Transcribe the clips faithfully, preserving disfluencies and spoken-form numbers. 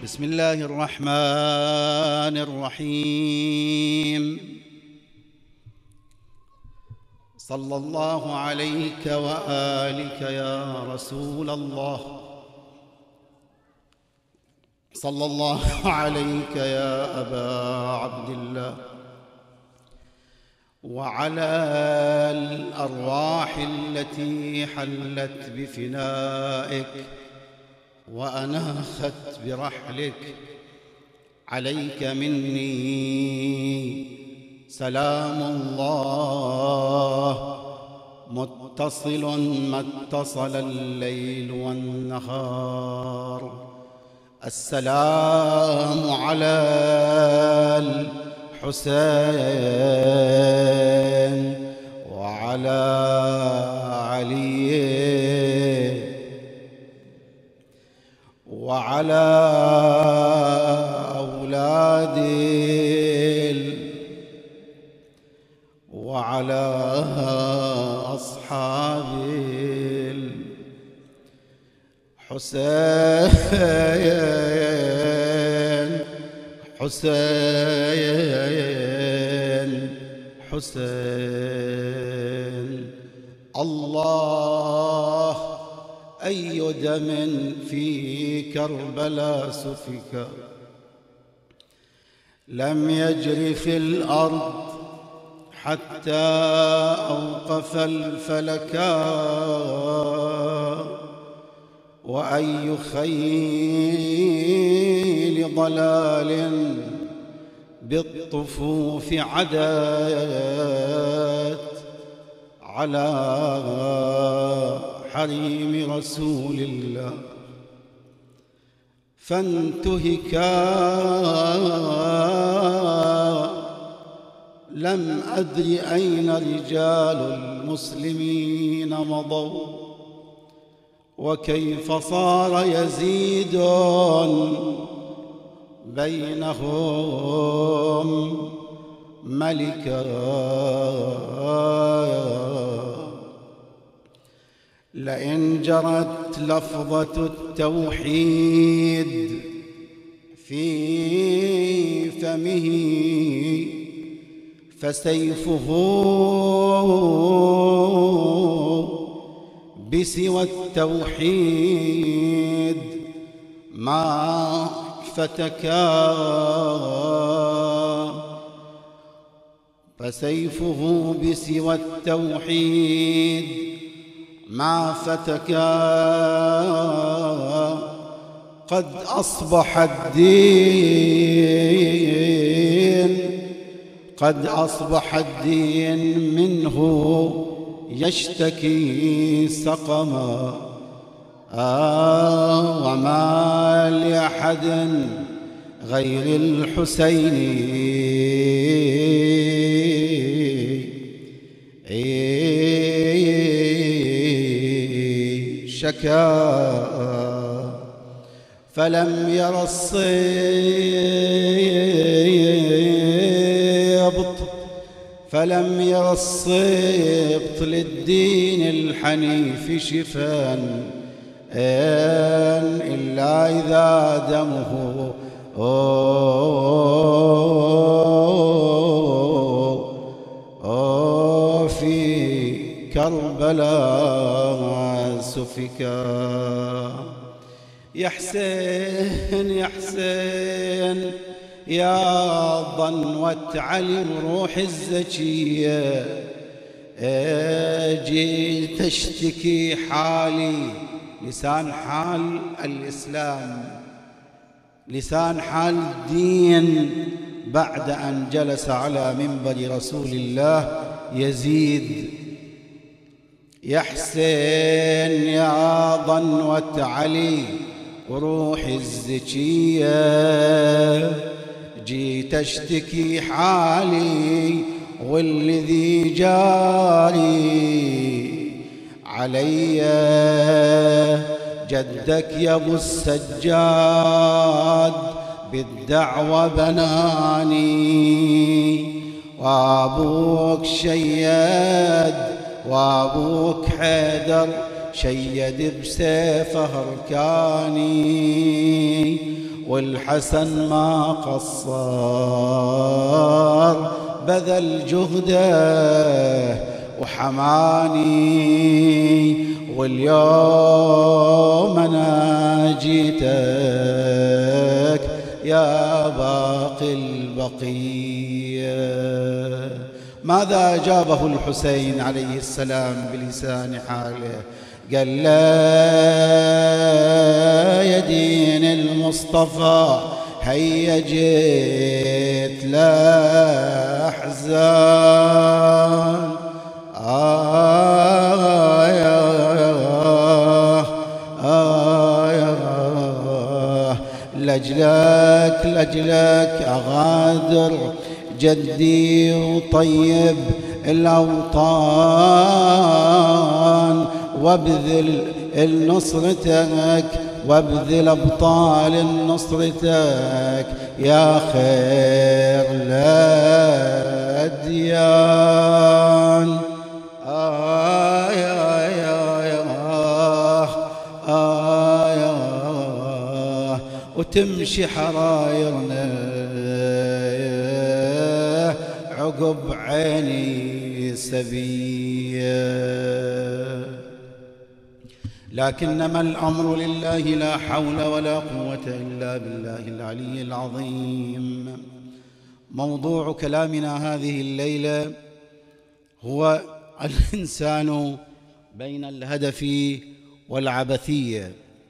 بسم الله الرحمن الرحيم. صلى الله عليك وآلك يا رسول الله، صلى الله عليك يا أبا عبد الله، وعلى الأرواح التي حلت بفنائك وأناخت برحلك، عليك مني سلام الله متصل ما اتصل الليل والنهار. السلام على الحسين وعلى علي وعلى أولادي وعلى أصحابي الحسين حسين حسين. الله أي دم في كربلاء سفك لم يجر في الأرض حتى أوقف الفلكا، وأي خيل ضلال بالطفوف عدت على حريم رسول الله، فانتهكا لم أدر أين رجال المسلمين مضوا، وكيف صار يزيد بينهم ملكا. لئن جرت لفظة التوحيد في فمه فسيفه بسوى التوحيد ما فتكا، فسيفه بسوى التوحيد ما فتكا. قد أصبح الدين قد أصبح الدين منه يشتكي سقما، آه وما لأحد غير الحسين شكا. فلم ير الصبط فلم ير الصبط للدين الحنيف شفاء إلا إذا دمه في كربلاء سفكا. يا حسين يا حسين يا ضنوة علي الروح الزكية، جيت تشتكي حالي، لسان حال الإسلام، لسان حال الدين بعد أن جلس على منبر رسول الله يزيد. يا حسين يا ضنوة علي وروح الزكية، جيت اشتكي حالي والذي جاري علي. جدك يا ابو السجاد بالدعوة بناني، وابوك شيد وابوك حيدر شيد بسيفه هركاني، والحسن ما قصر بذل جهده وحماني، واليوم أنا جيتك يا باقي البقية. ماذا أجابه الحسين عليه السلام بلسان حاله؟ قال لا يا دين المصطفى هيا جيت لا أحزان، آه يا آه يا لجلك لجلك أغادر جدي وطيب الأوطان، وابذل النصرتك وابذل أبطال نصرتك يا خير الأديان. آه يا يا يا آه يا وتمشي حرايرنا عقب عيني سبيه، لكنما الأمر لله لا حول ولا قوة إلا بالله العلي العظيم. موضوع كلامنا هذه الليلة هو الإنسان بين الهدف والعبثية،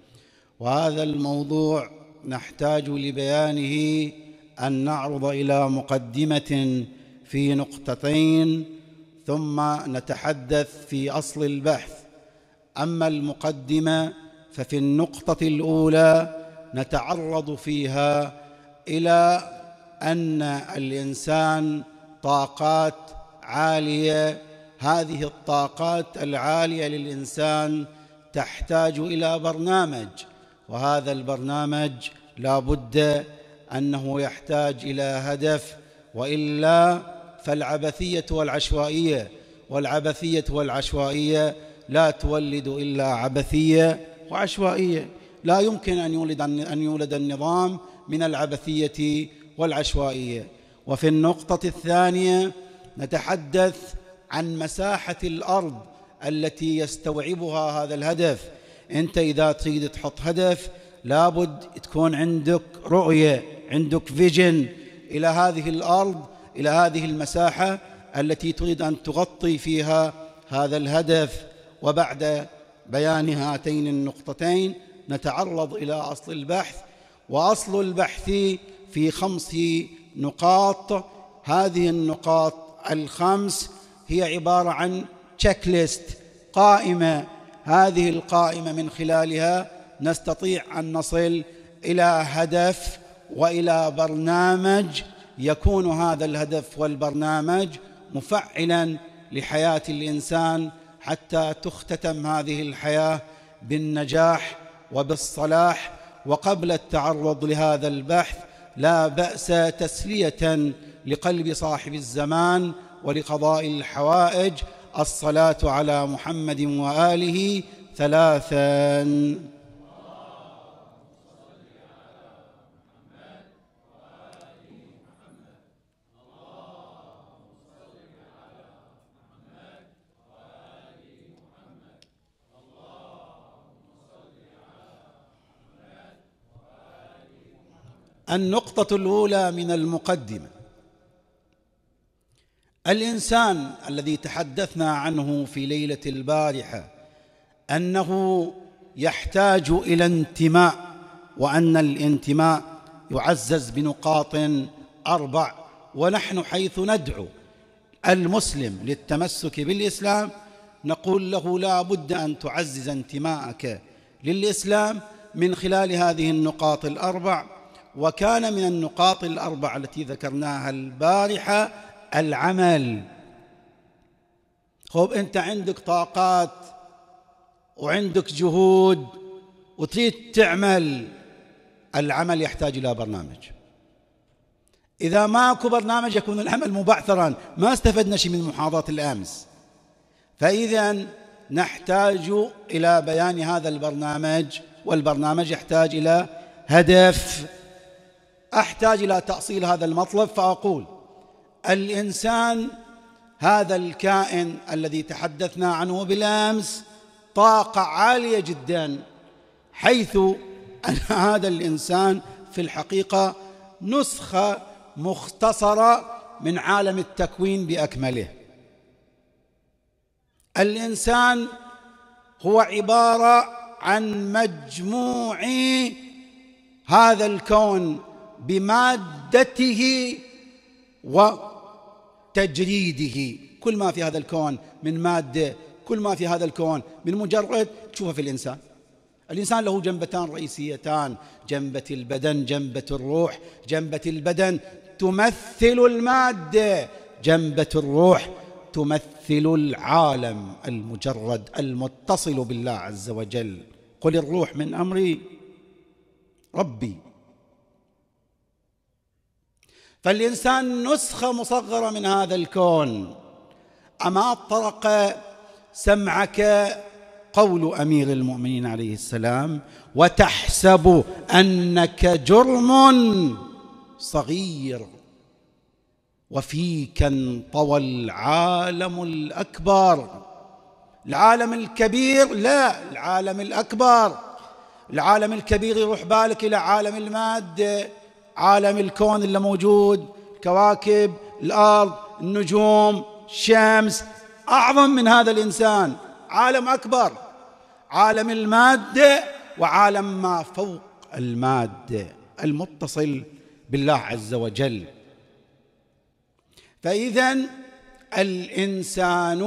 وهذا الموضوع نحتاج لبيانه أن نعرض إلى مقدمة في نقطتين ثم نتحدث في أصل البحث. أما المقدمة ففي النقطة الأولى نتعرض فيها إلى أن الإنسان طاقات عالية، هذه الطاقات العالية للإنسان تحتاج إلى برنامج، وهذا البرنامج لا بد أنه يحتاج إلى هدف، وإلا فالعبثية والعشوائية والعبثية والعشوائية لا تولد إلا عبثية وعشوائية. لا يمكن أن يولد أن يولد النظام من العبثية والعشوائية. وفي النقطة الثانية نتحدث عن مساحة الأرض التي يستوعبها هذا الهدف. أنت إذا تريد تحط هدف لابد تكون عندك رؤية، عندك فيجن إلى هذه الأرض، إلى هذه المساحة التي تريد أن تغطي فيها هذا الهدف. وبعد بيان هاتين النقطتين نتعرض إلى أصل البحث، وأصل البحث في خمس نقاط. هذه النقاط الخمس هي عبارة عن تشيك ليست، قائمة. هذه القائمة من خلالها نستطيع أن نصل إلى هدف وإلى برنامج، يكون هذا الهدف والبرنامج مفعلا لحياة الإنسان حتى تختتم هذه الحياة بالنجاح وبالصلاح. وقبل التعرض لهذا البحث لا بأس تسلية لقلب صاحب الزمان ولقضاء الحوائج الصلاة على محمد وآله ثلاثا. النقطة الأولى من المقدمة: الإنسان الذي تحدثنا عنه في ليلة البارحة أنه يحتاج إلى انتماء، وأن الانتماء يعزز بنقاط أربع. ونحن حيث ندعو المسلم للتمسك بالإسلام نقول له لا بد أن تعزز انتماءك للإسلام من خلال هذه النقاط الأربع. وكان من النقاط الأربع التي ذكرناها البارحة العمل. خب أنت عندك طاقات وعندك جهود وتريد تعمل، العمل يحتاج إلى برنامج. إذا ماكو برنامج يكون العمل مبعثرا، ما استفدنا شيء من محاضرة الأمس. فإذا نحتاج إلى بيان هذا البرنامج، والبرنامج يحتاج إلى هدف أحتاج إلى تأصيل هذا المطلب فأقول: الإنسان هذا الكائن الذي تحدثنا عنه بالأمس طاقة عالية جدا، حيث أن هذا الإنسان في الحقيقة نسخة مختصرة من عالم التكوين بأكمله. الإنسان هو عبارة عن مجموع هذا الكون بمادته وتجريده. كل ما في هذا الكون من مادة، كل ما في هذا الكون من مجرد تشوفه في الإنسان. الإنسان له جنبتان رئيسيتان: جنبة البدن، جنبة الروح. جنبة البدن تمثل المادة، جنبة الروح تمثل العالم المجرد المتصل بالله عز وجل. قل الروح من أمر ربي. فالإنسان نسخة مصغرة من هذا الكون. أما طرق سمعك قول أمير المؤمنين عليه السلام: وتحسب أنك جرم صغير وفيك انطوى العالم الأكبر. العالم الكبير لا، العالم الأكبر. العالم الكبير يروح بالك إلى عالم المادة، عالم الكون اللي موجود، الكواكب، الأرض، النجوم، الشمس. أعظم من هذا الإنسان عالم أكبر، عالم المادة وعالم ما فوق المادة المتصل بالله عز وجل. فإذن الإنسان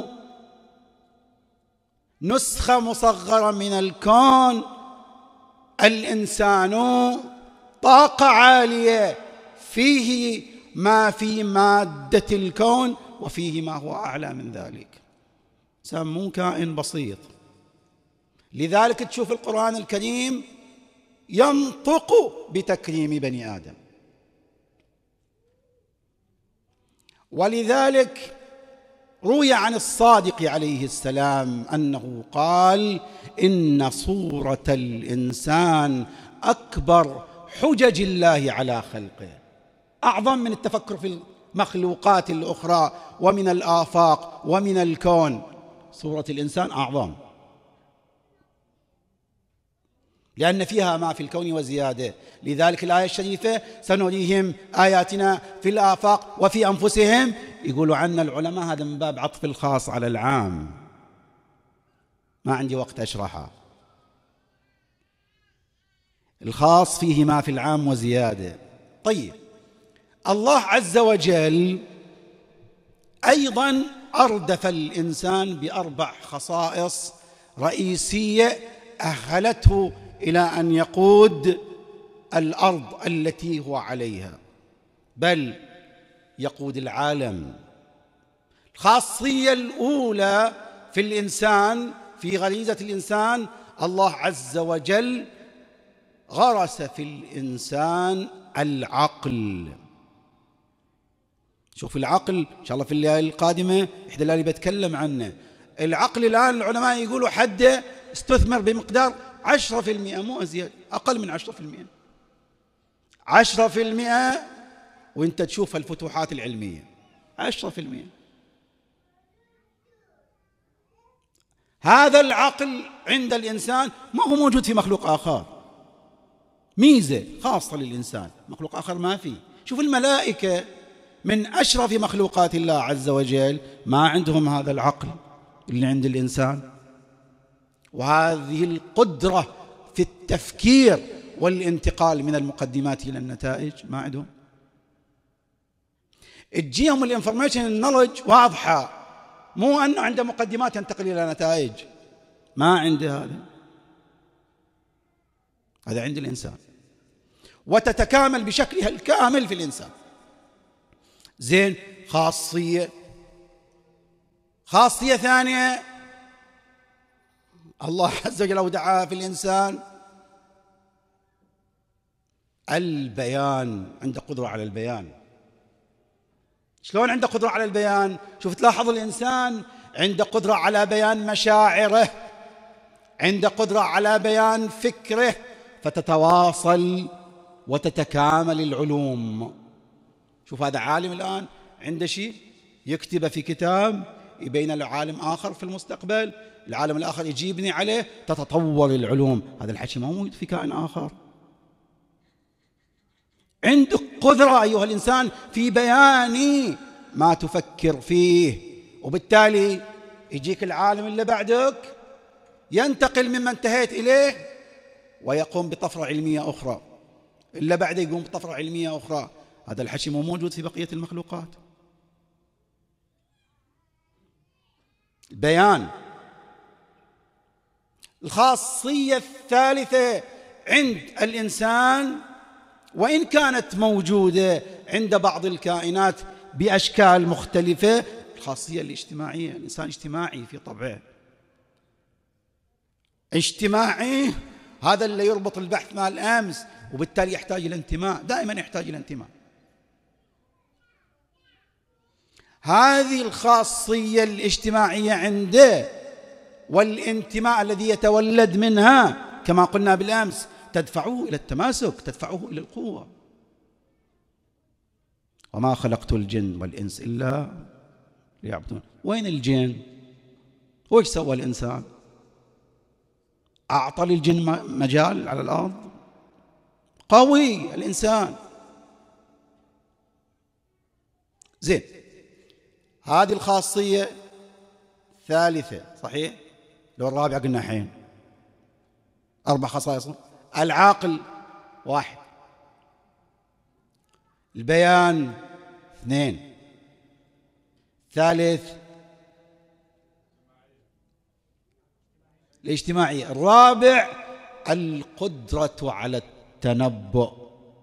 نسخة مصغرة من الكون. الإنسان طاقة عالية، فيه ما في مادة الكون وفيه ما هو أعلى من ذلك. إنسان مو كائن بسيط. لذلك تشوف القرآن الكريم ينطق بتكريم بني آدم. ولذلك روي عن الصادق عليه السلام أنه قال: إن صورة الإنسان أكبر حجج الله على خلقه. أعظم من التفكر في المخلوقات الأخرى ومن الآفاق ومن الكون. صورة الإنسان أعظم، لأن فيها ما في الكون وزيادة. لذلك الآية الشريفة: سنريهم آياتنا في الآفاق وفي أنفسهم. يقولوا عنا العلماء هذا من باب عطف الخاص على العام، ما عندي وقت أشرحها. الخاص فيه ما في العام وزيادة. طيب، الله عز وجل أيضا أردف الإنسان بأربع خصائص رئيسية أهلته إلى أن يقود الأرض التي هو عليها، بل يقود العالم. الخاصية الأولى في الإنسان، في غريزة الإنسان، الله عز وجل غرس في الإنسان العقل. شوف العقل إن شاء الله في الليالي القادمة إحدى الليالي بتكلم عنه. العقل الآن العلماء يقولوا حده استثمر بمقدار عشرة في المئة، مو أزيد، أقل من عشرة في المئة. عشرة في المئة وانت تشوف الفتوحات العلمية، عشرة في المئة. هذا العقل عند الإنسان ما هو موجود في مخلوق آخر، ميزة خاصة للإنسان، مخلوق آخر ما فيه. شوف الملائكة من أشرف مخلوقات الله عز وجل ما عندهم هذا العقل اللي عند الإنسان، وهذه القدرة في التفكير والانتقال من المقدمات إلى النتائج ما عندهم. تجيهم الانفورميشن النولج واضحة، مو أنه عنده مقدمات ينتقل إلى نتائج، ما عنده هذا. هذا عند الإنسان، وتتكامل بشكلها الكامل في الإنسان. زين، خاصية خاصية ثانية الله عز وجل أودعها في الإنسان: البيان. عنده قدرة على البيان. شلون عنده قدرة على البيان؟ شوف، تلاحظ الإنسان عنده قدرة على بيان مشاعره، عنده قدرة على بيان فكره، فتتواصل وتتكامل العلوم. شوف هذا عالم الآن عنده شيء يكتبه في كتاب يبين العالم آخر في المستقبل، العالم الآخر يجي يبني عليه، تتطور العلوم. هذا الحكي ما موجود في كائن آخر. عندك قدرة أيها الإنسان في بيان ما تفكر فيه، وبالتالي يجيك العالم اللي بعدك ينتقل مما انتهيت إليه ويقوم بطفرة علمية أخرى، اللي بعده يقوم بطفرة علمية أخرى. هذا الحكي مو موجود في بقية المخلوقات. البيان. الخاصية الثالثة عند الإنسان، وإن كانت موجودة عند بعض الكائنات بأشكال مختلفة، الخاصية الاجتماعية. الإنسان اجتماعي في طبعه، اجتماعي. هذا اللي يربط البحث مع الأمس، وبالتالي يحتاج إلى انتماء، دائما يحتاج إلى انتماء. هذه الخاصية الاجتماعية عنده والانتماء الذي يتولد منها كما قلنا بالأمس تدفعه إلى التماسك، تدفعه إلى القوة. وما خلقت الجن والإنس إلا ليعبدون. وين الجن؟ وإيش سوى الإنسان؟ أعطى للجن مجال على الأرض؟ قوي الإنسان. زين، هذه الخاصية ثالثة صحيح؟ لو الرابعة قلنا حين أربع خصائص. العاقل واحد، البيان اثنين، ثالث الاجتماعي، الرابع القدرة على التنبؤ.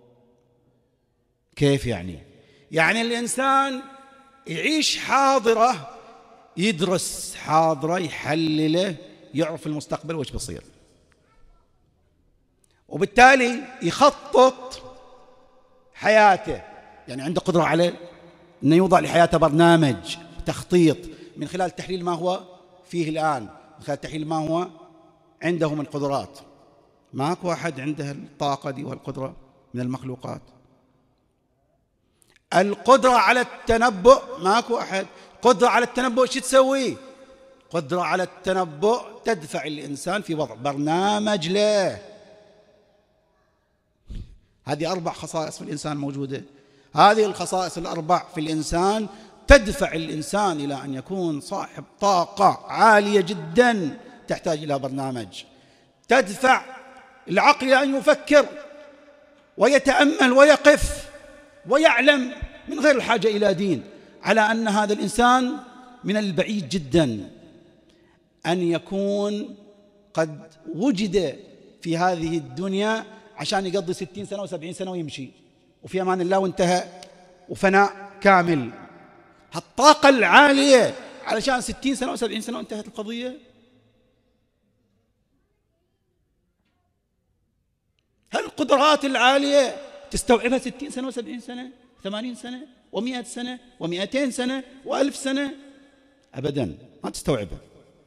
كيف يعني؟ يعني الإنسان يعيش حاضرة، يدرس حاضرة، يحلله، يعرف المستقبل وش بيصير، وبالتالي يخطط حياته. يعني عنده قدرة على أن يوضع لحياته برنامج تخطيط من خلال تحليل ما هو فيه الآن، من خلال تحليل ما هو عنده من قدرات. ماكو أحد عنده الطاقة دي والقدرة من المخلوقات. القدرة على التنبؤ ماكو أحد. قدرة على التنبؤ شو تسوي؟ قدرة على التنبؤ تدفع الإنسان في وضع برنامج له. هذه أربع خصائص في الإنسان موجودة. هذه الخصائص الأربع في الإنسان تدفع الإنسان إلى أن يكون صاحب طاقة عالية جدا تحتاج إلى برنامج. تدفع العقل إلى أن يفكر ويتأمل ويقف ويعلم من غير الحاجة إلى دين على أن هذا الإنسان من البعيد جدا أن يكون قد وجد في هذه الدنيا عشان يقضي ستين سنة وسبعين سنة ويمشي وفي أمان الله وانتهى وفناء كامل. هالطاقة العالية علشان ستين سنة وسبعين سنة وانتهت القضية. هالقدرات العالية تستوعبها ستين سنة وسبعين سنة، ثمانين سنة ومئة سنة ومئتين سنة وألف سنة؟ أبدا ما تستوعبها.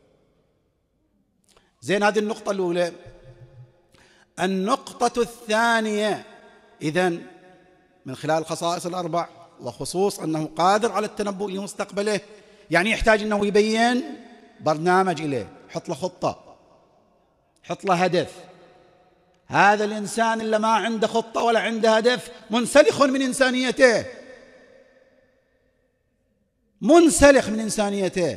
زين، هذه النقطة الأولى. النقطة الثانية، إذن من خلال الخصائص الأربع وخصوص أنه قادر على التنبؤ لمستقبله، يعني يحتاج أنه يبين برنامج إليه، حط له خطة، حط له هدف. هذا الإنسان اللي ما عنده خطة ولا عنده هدف منسلخ من إنسانيته، منسلخ من إنسانيته،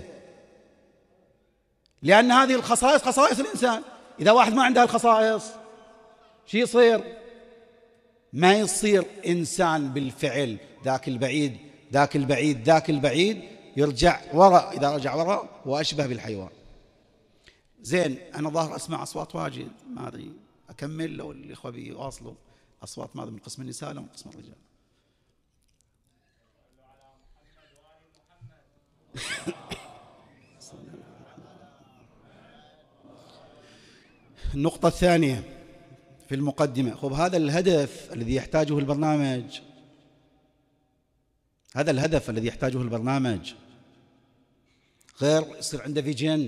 لأن هذه الخصائص خصائص الإنسان. إذا واحد ما عنده الخصائص شو يصير؟ ما يصير إنسان بالفعل. ذاك البعيد ذاك البعيد ذاك البعيد يرجع وراء. إذا رجع وراء هو أشبه بالحيوان. زين، أنا ظاهر أسمع أصوات واجد، ما أدري أكمل لو الإخوة بيواصلوا. أصوات ماذا من قسم النساء ولا من قسم الرجال؟ النقطة الثانية في المقدمة. خب، هذا الهدف الذي يحتاجه البرنامج، هذا الهدف الذي يحتاجه البرنامج غير يصير عنده فيجن،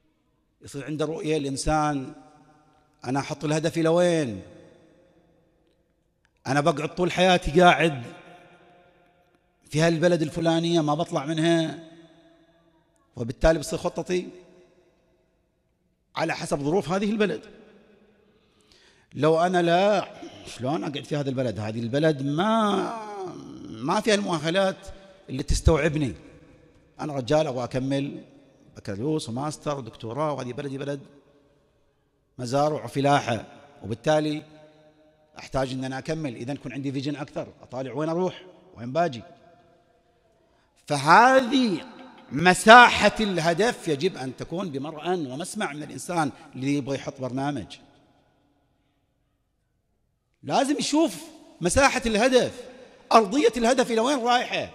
يصير عنده رؤية. الإنسان أنا أحط الهدف إلى وين؟ أنا بقعد طول حياتي قاعد في هالبلد الفلانية ما بطلع منها، وبالتالي بصير خطتي على حسب ظروف هذه البلد. لو أنا لا، شلون أقعد في هذا البلد؟ هذه البلد ما ما فيها المؤهلات اللي تستوعبني. أنا رجال أبغى أكمل بكالوريوس وماستر ودكتوراه، وهذه بلدي بلد مزارع وفلاحة، وبالتالي أحتاج أن أنا أكمل. إذن يكون عندي فيجن أكثر، أطالع وين أروح وين باجي. فهذه مساحة الهدف يجب أن تكون بمرأى ومسمع من الإنسان اللي يبغى يحط برنامج. لازم يشوف مساحة الهدف، أرضية الهدف إلى وين رايحة.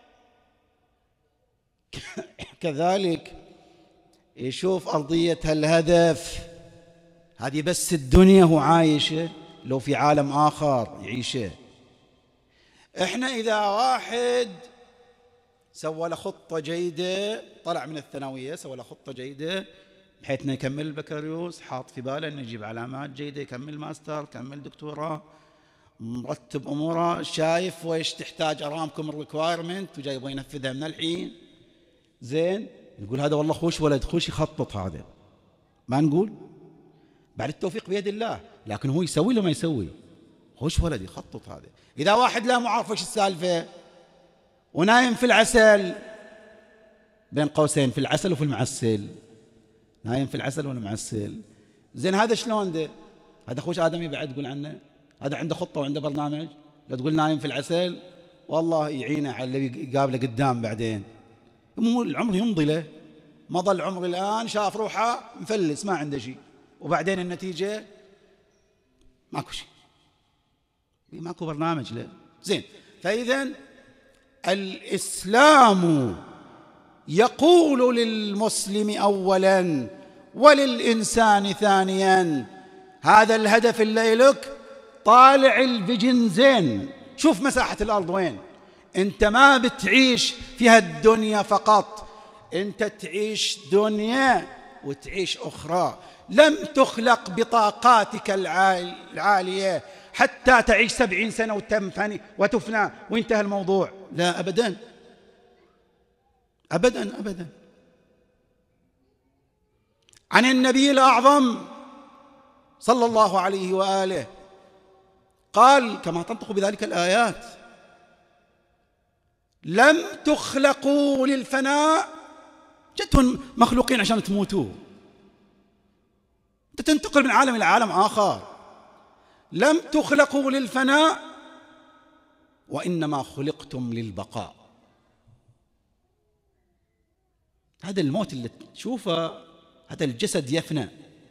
كذلك يشوف أرضية الهدف هذه بس الدنيا هو عايشه، لو في عالم آخر يعيشه. إحنا إذا واحد سوى له خطة جيدة، طلع من الثانوية سوى له خطة جيدة بحيث انه يكمل البكالوريوس، حاط في باله انه يجيب علامات جيدة، يكمل ماستر، يكمل دكتوراه، مرتب اموره، شايف ويش تحتاج ارامكم الريكوايرمنت وجاي يبغى ينفذها من الحين. زين، نقول هذا والله خوش ولد، خوش يخطط، هذا ما نقول بعد التوفيق بيد الله، لكن هو يسوي له ما يسوي، خوش ولد يخطط هذا. إذا واحد لا مو عارف وش السالفة ونايم في العسل، بين قوسين في العسل وفي المعسل، نايم في العسل ولا معسل، زين هذا شلون ده؟ هذا خوش آدمي بعد تقول عنه هذا عنده خطة وعنده برنامج؟ لا تقول نايم في العسل، والله يعينه على اللي يقابله قدام بعدين. مو العمر يمضي له، مضى العمر الآن، شاف روحه مفلس ما عنده شيء، وبعدين النتيجة ماكو شيء، ماكو برنامج له. زين، فإذا الإسلام يقول للمسلم أولا وللإنسان ثانيا هذا الهدف اللي لك، طالع الفيجن زين، شوف مساحة الأرض وين. أنت ما بتعيش فيها الدنيا فقط، أنت تعيش دنيا وتعيش أخرى. لم تخلق بطاقاتك العالية حتى تعيش سبعين سنة وتنفني وتفنى وانتهى الموضوع، لا أبدا أبدا أبدا. عن النبي الأعظم صلى الله عليه وآله قال كما تنطق بذلك الآيات: لم تخلقوا للفناء، جدتم مخلوقين عشان تموتوا، أنت تنتقل من عالم إلى عالم آخر. لم تخلقوا للفناء وإنما خلقتم للبقاء. هذا الموت اللي تشوفه، هذا الجسد يفنى،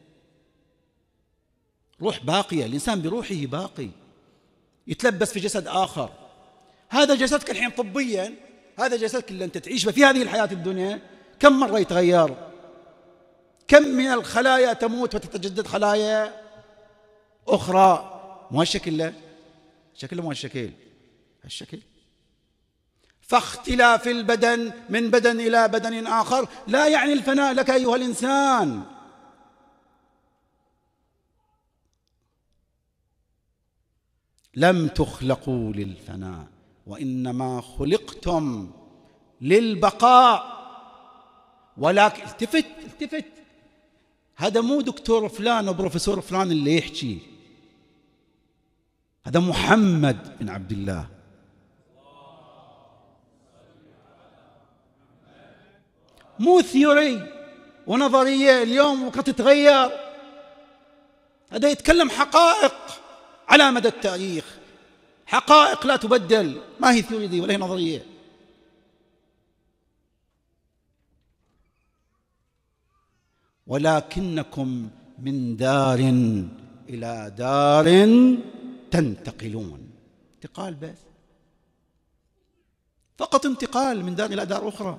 روح باقية، الإنسان بروحه باقي، يتلبس في جسد آخر. هذا جسدك الحين طبيا، هذا جسدك اللي أنت تعيش في هذه الحياة الدنيا، كم مرة يتغير، كم من الخلايا تموت وتتجدد خلايا أخرى. مو هالشكل له، شكله مو هالشكل، هالشكل. فاختلاف البدن من بدن إلى بدن آخر لا يعني الفناء لك أيها الإنسان. لم تخلقوا للفناء وإنما خلقتم للبقاء. ولكن التفت التفت، هذا مو دكتور فلان وبروفيسور فلان اللي يحكي، هذا محمد بن عبد الله. مو ثيوري ونظرية اليوم وقت تتغير، هذا يتكلم حقائق على مدى التاريخ، حقائق لا تبدل، ما هي ثيوري دي ولا هي نظرية. ولكنكم من دار إلى دار تنتقلون، انتقال بس، فقط انتقال من دار إلى دار أخرى.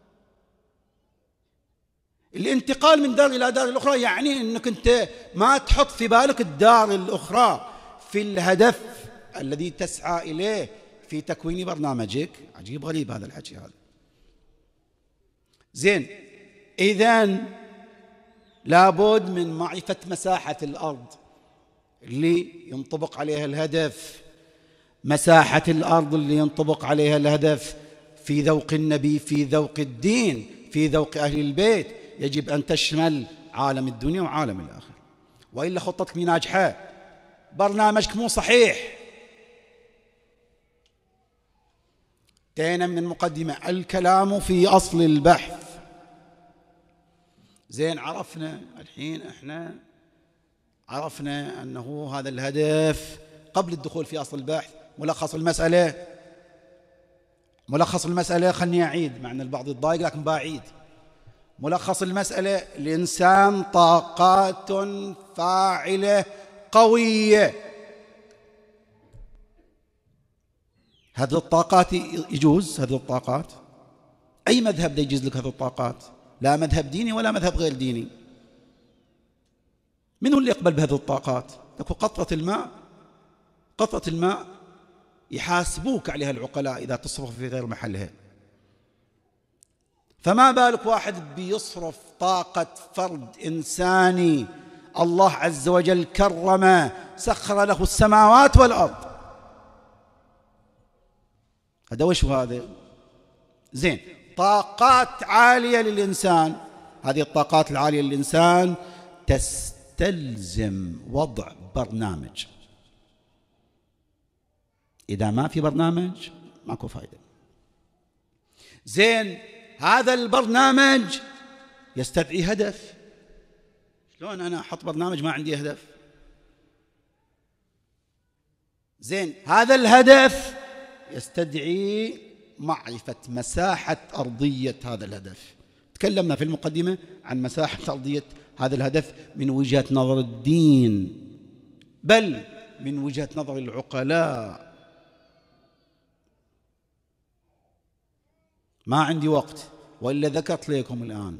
الانتقال من دار إلى دار الأخرى يعني أنك أنت ما تحط في بالك الدار الأخرى في الهدف الذي تسعى إليه في تكوين برنامجك. عجيب غريب هذا الحكي هذا. زين، إذن لابد من معرفة مساحة الأرض اللي ينطبق عليها الهدف. مساحة الأرض اللي ينطبق عليها الهدف في ذوق النبي، في ذوق الدين، في ذوق أهل البيت، يجب أن تشمل عالم الدنيا وعالم الآخرة، وإلا خطتك مي ناجحة، برنامجك مو صحيح. انتهينا من المقدمة. الكلام في أصل البحث. زين، عرفنا الحين احنا عرفنا أنه هذا الهدف. قبل الدخول في أصل البحث، ملخص المسألة ملخص المسألة خلني أعيد، مع أن البعض يتضايق لكن بعيد. ملخص المسألة: الإنسان طاقات فاعلة قوية. هذه الطاقات يجوز، هذه الطاقات أي مذهب ده يجوز لك هذه الطاقات، لا مذهب ديني ولا مذهب غير ديني. من هو اللي يقبل بهذه الطاقات؟ تكون قطرة الماء، قطرة الماء يحاسبوك عليها العقلاء إذا تصرف في غير محلها، فما بالك واحد بيصرف طاقة فرد إنساني الله عز وجل كرمه، سخر له السماوات والأرض. هذا وش هذا؟ زين، طاقات عالية للإنسان. هذه الطاقات العالية للإنسان تستلزم وضع برنامج. إذا ما في برنامج ماكو فائدة. زين، هذا البرنامج يستدعي هدف. شلون أنا أحط برنامج ما عندي هدف؟ زين، هذا الهدف يستدعي معرفة مساحة أرضية هذا الهدف. تكلمنا في المقدمة عن مساحة أرضية هذا الهدف من وجهة نظر الدين، بل من وجهة نظر العقلاء. ما عندي وقت وإلا ذكرت لكم الآن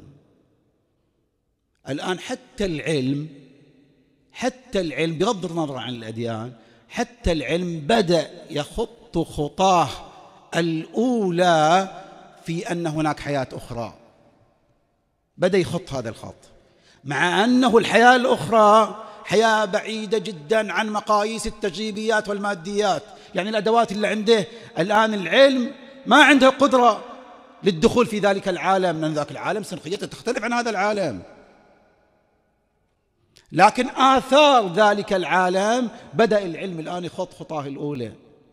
الآن حتى العلم حتى العلم بغض النظر عن الأديان، حتى العلم بدأ يخط خطاه الأولى في أن هناك حياة أخرى. بدأ يخط هذا الخط، مع أنه الحياة الأخرى حياة بعيدة جدا عن مقاييس التجريبيات والماديات. يعني الأدوات اللي عنده الآن العلم ما عنده قدرة للدخول في ذلك العالم، لأن ذاك العالم سنخيته تختلف عن هذا العالم، لكن آثار ذلك العالم بدأ العلم الآن يخط خطاه الأولى.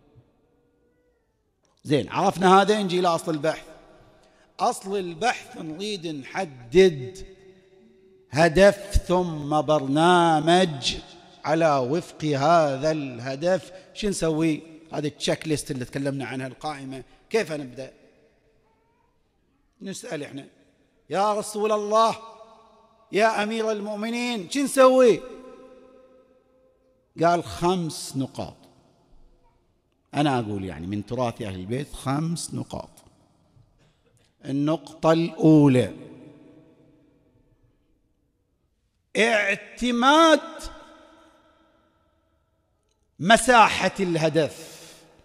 زين، عرفنا هذا، نجي إلى أصل البحث. أصل البحث نريد نحدد هدف ثم برنامج على وفق هذا الهدف. شو نسوي؟ هذه التشيك ليست اللي تكلمنا عنها، القائمة. كيف نبدأ؟ نسأل إحنا يا رسول الله، يا أمير المؤمنين، شو نسوي؟ قال خمس نقاط. أنا أقول يعني من تراث أهل البيت خمس نقاط. النقطة الأولى: اعتماد مساحة الهدف،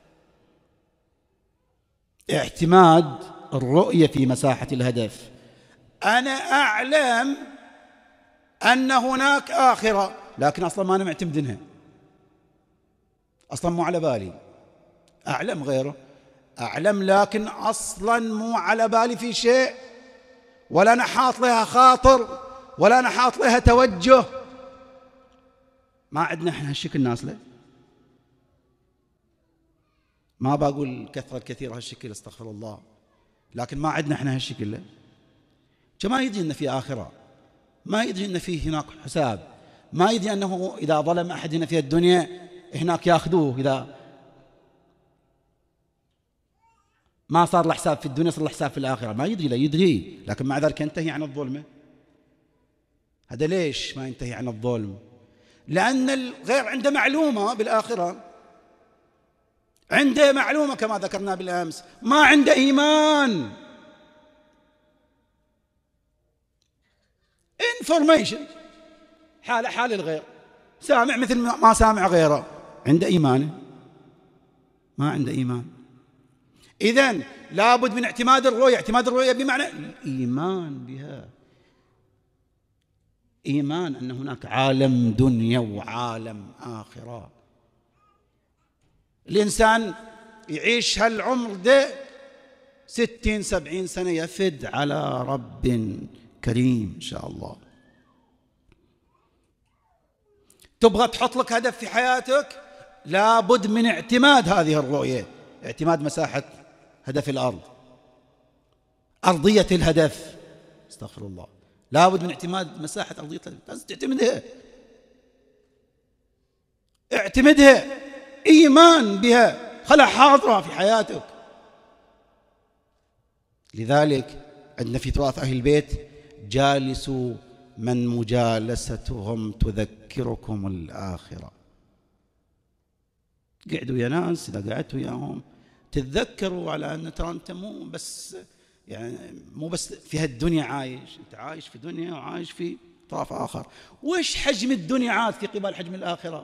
اعتماد الرؤية في مساحة الهدف. أنا أعلم أن هناك آخرة، لكن أصلا ما أنا معتمدينها، أصلا مو على بالي. أعلم غيره، أعلم لكن أصلا مو على بالي في شيء، ولا أنا حاط لها خاطر، ولا أنا حاط لها توجه. ما عندنا إحنا هالشكل ناس له. ما بقول كثرة الكثير هالشكل، استغفر الله، لكن ما عندنا إحنا هالشكل له. ما يدري أن في آخرة، ما يدري أن فيه هناك حساب، ما يدري أنه إذا ظلم أحد هنا في الدنيا هناك يأخذوه، إذا ما صار له حساب في الدنيا صار له حساب في الآخرة. ما يدري، لا يدري، لكن مع ذلك ينتهي عن الظلم. هذا ليش ما ينتهي عن الظلم؟ لأن الغير عنده معلومة بالآخرة، عنده معلومة كما ذكرنا بالأمس، ما عنده إيمان. information، حال حال الغير، سامع مثل ما سامع غيره، عنده إيمانه، ما عنده إيمان. إذن لابد من اعتماد الرؤية. اعتماد الرؤية بمعنى الإيمان بها، إيمان أن هناك عالم دنيا وعالم آخرة. الإنسان يعيش هالعمر ده ستين سبعين سنة يفد على رب كريم إن شاء الله. تبغى تحط لك هدف في حياتك، لابد من اعتماد هذه الرؤية، اعتماد مساحة هدف الأرض، أرضية الهدف، استغفر الله، لابد من اعتماد مساحة أرضية الهدف، لازم تعتمدها، اعتمدها، إيمان بها، خلها حاضرة في حياتك. لذلك عندنا في تراث أهل البيت: جالسوا من مجالستهم تذكركم الآخرة. قعدوا يا ناس، إذا قعدت وياهم تتذكروا على أن ترى أنت مو بس يعني مو بس في هالدنيا عايش، أنت عايش في دنيا وعايش في طرف آخر. وش حجم الدنيا عاد في قبال حجم الآخرة؟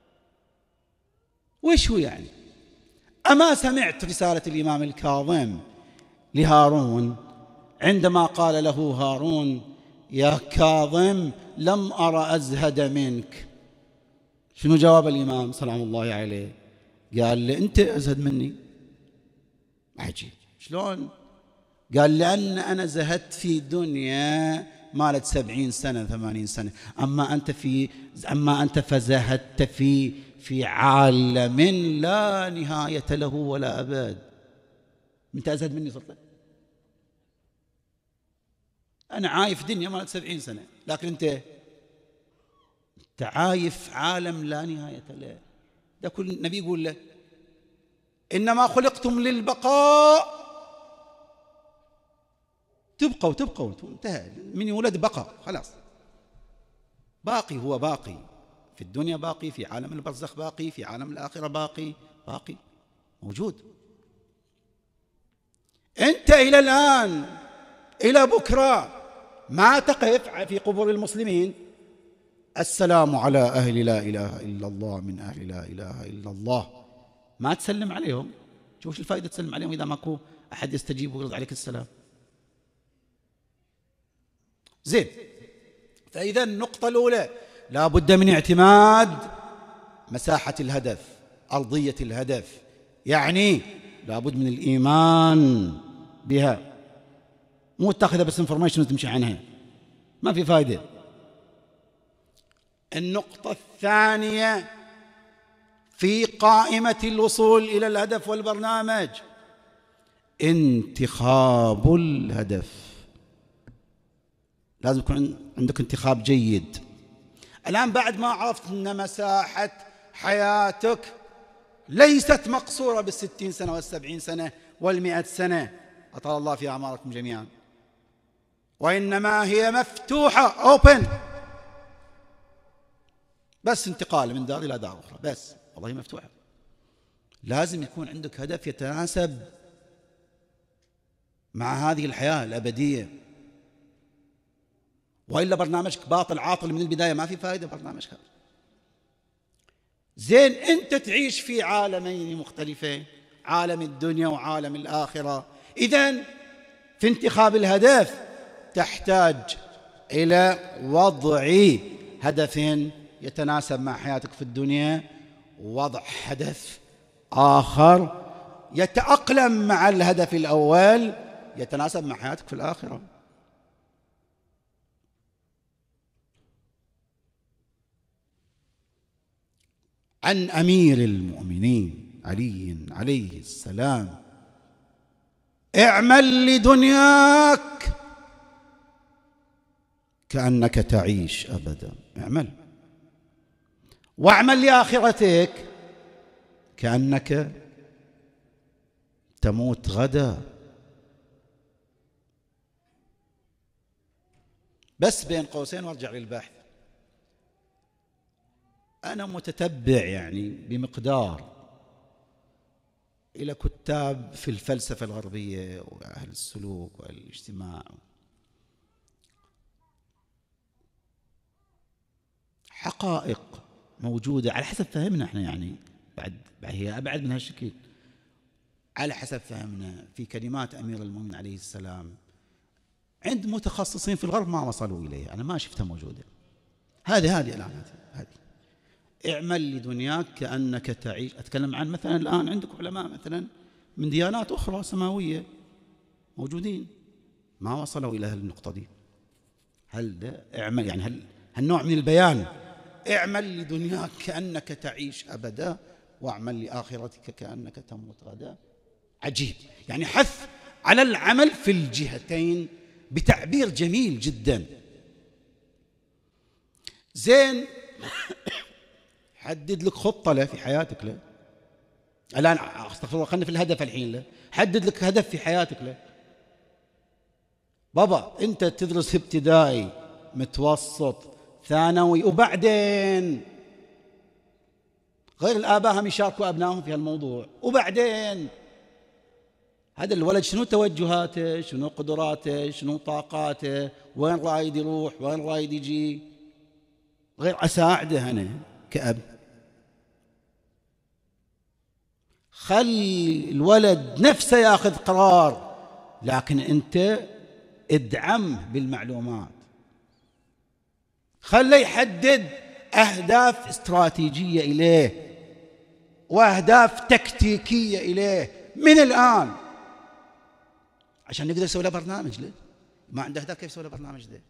وش هو يعني؟ أما سمعت رسالة الإمام الكاظم لهارون عندما قال له هارون: يا كاظم لم أرى أزهد منك؟ شنو جواب الإمام سلام الله عليه؟ قال له: أنت أزهد مني. عجيب، شلون؟ قال: لأن أنا زهدت في دنيا مالت سبعين سنة ثمانين سنة، أما أنت في أما أنت فزهدت في في عالم لا نهاية له ولا أبد. أنت أزهد مني صرت؟ أنا عايف دنيا مالت سبعين سنة، لكن أنت أنت عايف عالم لا نهاية له. ده كل نبي يقول له: إنما خلقتم للبقاء، تبقوا تبقوا انتهى، من يولد بقى خلاص، باقي، هو باقي في الدنيا، باقي في عالم البرزخ، باقي في عالم الآخرة، باقي باقي موجود. أنت إلى الآن إلى بكرة ما تقف في قبور المسلمين: السلام على أهل لا إله إلا الله من أهل لا إله إلا الله، ما تسلم عليهم. شوف الفائدة تسلم عليهم إذا ماكو أحد يستجيب ويرد عليك السلام؟ زين. فإذا النقطة الأولى لا بد من اعتماد مساحة الهدف، أرضية الهدف، يعني لا بد من الإيمان بها، مو تاخذها بس انفورميشن وتمشي عنها، ما في فائدة. النقطة الثانية في قائمة الوصول إلى الهدف والبرنامج: انتخاب الهدف. لازم يكون عندك انتخاب جيد. الآن بعد ما عرفت أن مساحة حياتك ليست مقصورة بالستين سنة والسبعين سنة والمئة سنة، أطال الله في أعماركم جميعا، وإنما هي مفتوحة open، بس انتقال من دار إلى دار أخرى، بس والله مفتوحة. لازم يكون عندك هدف يتناسب مع هذه الحياة الأبدية، وإلا برنامجك باطل عاطل من البداية، ما في فائدة برنامجك. زين، أنت تعيش في عالمين مختلفين، عالم الدنيا وعالم الآخرة. إذن في انتخاب الهدف تحتاج إلى وضع هدف يتناسب مع حياتك في الدنيا، ووضع هدف آخر يتأقلم مع الهدف الأول، يتناسب مع حياتك في الآخرة. عن أمير المؤمنين علي عليه السلام: اعمل لدنياك كأنك تعيش أبدا، اعمل، واعمل لآخرتك كأنك تموت غدا. بس بين قوسين وارجع للبحث، أنا متتبع يعني بمقدار إلى كتاب في الفلسفة الغربية وأهل السلوك والاجتماع، حقائق موجودة على حسب فهمنا احنا، يعني بعد هي أبعد من هالشكل، على حسب فهمنا في كلمات أمير المؤمنين عليه السلام عند متخصصين في الغرب ما وصلوا إليه، أنا ما شفتها موجودة. هذه هذه الآن هذه اعمل لدنياك كأنك تعيش. أتكلم عن مثلا الآن عندكم علماء مثلا من ديانات أخرى سماوية موجودين ما وصلوا إلى النقطة دي. هل ده اعمل يعني هل هالنوع من البيان اعمل لدنياك كأنك تعيش أبدا واعمل لآخرتك كأنك تموت غدا عجيب. يعني حث على العمل في الجهتين بتعبير جميل جدا. زين حدد لك خطة له في حياتك له. الآن استغفر الله خلنا في الهدف الحين له. حدد لك هدف في حياتك له. بابا أنت تدرس ابتدائي متوسط ثانوي وبعدين غير الآباء هم يشاركوا أبنائهم في هالموضوع. وبعدين هذا الولد شنو توجهاته شنو قدراته شنو طاقاته وين رايد يروح وين رايد يجي غير أساعده أنا كأب. خلي الولد نفسه ياخذ قرار لكن أنت ادعمه بالمعلومات. خليه يحدد أهداف استراتيجية إليه وأهداف تكتيكية إليه من الآن عشان نقدر نسوي له برنامج. له ما عنده أهداف كيف يسوي له برنامج ده؟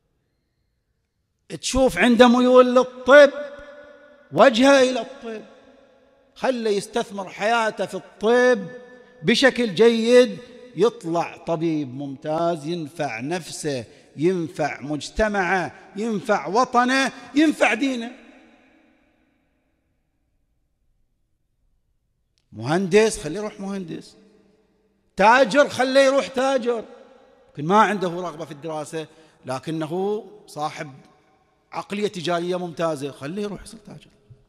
تشوف عنده ميول للطب وجهه إلى الطب. خليه يستثمر حياته في الطب بشكل جيد يطلع طبيب ممتاز ينفع نفسه ينفع مجتمعه ينفع وطنه ينفع دينه. مهندس خليه يروح مهندس. تاجر خليه يروح تاجر. يمكن ما عنده رغبة في الدراسة لكنه صاحب عقلية تجارية ممتازة خليه يروح يصير تاجر.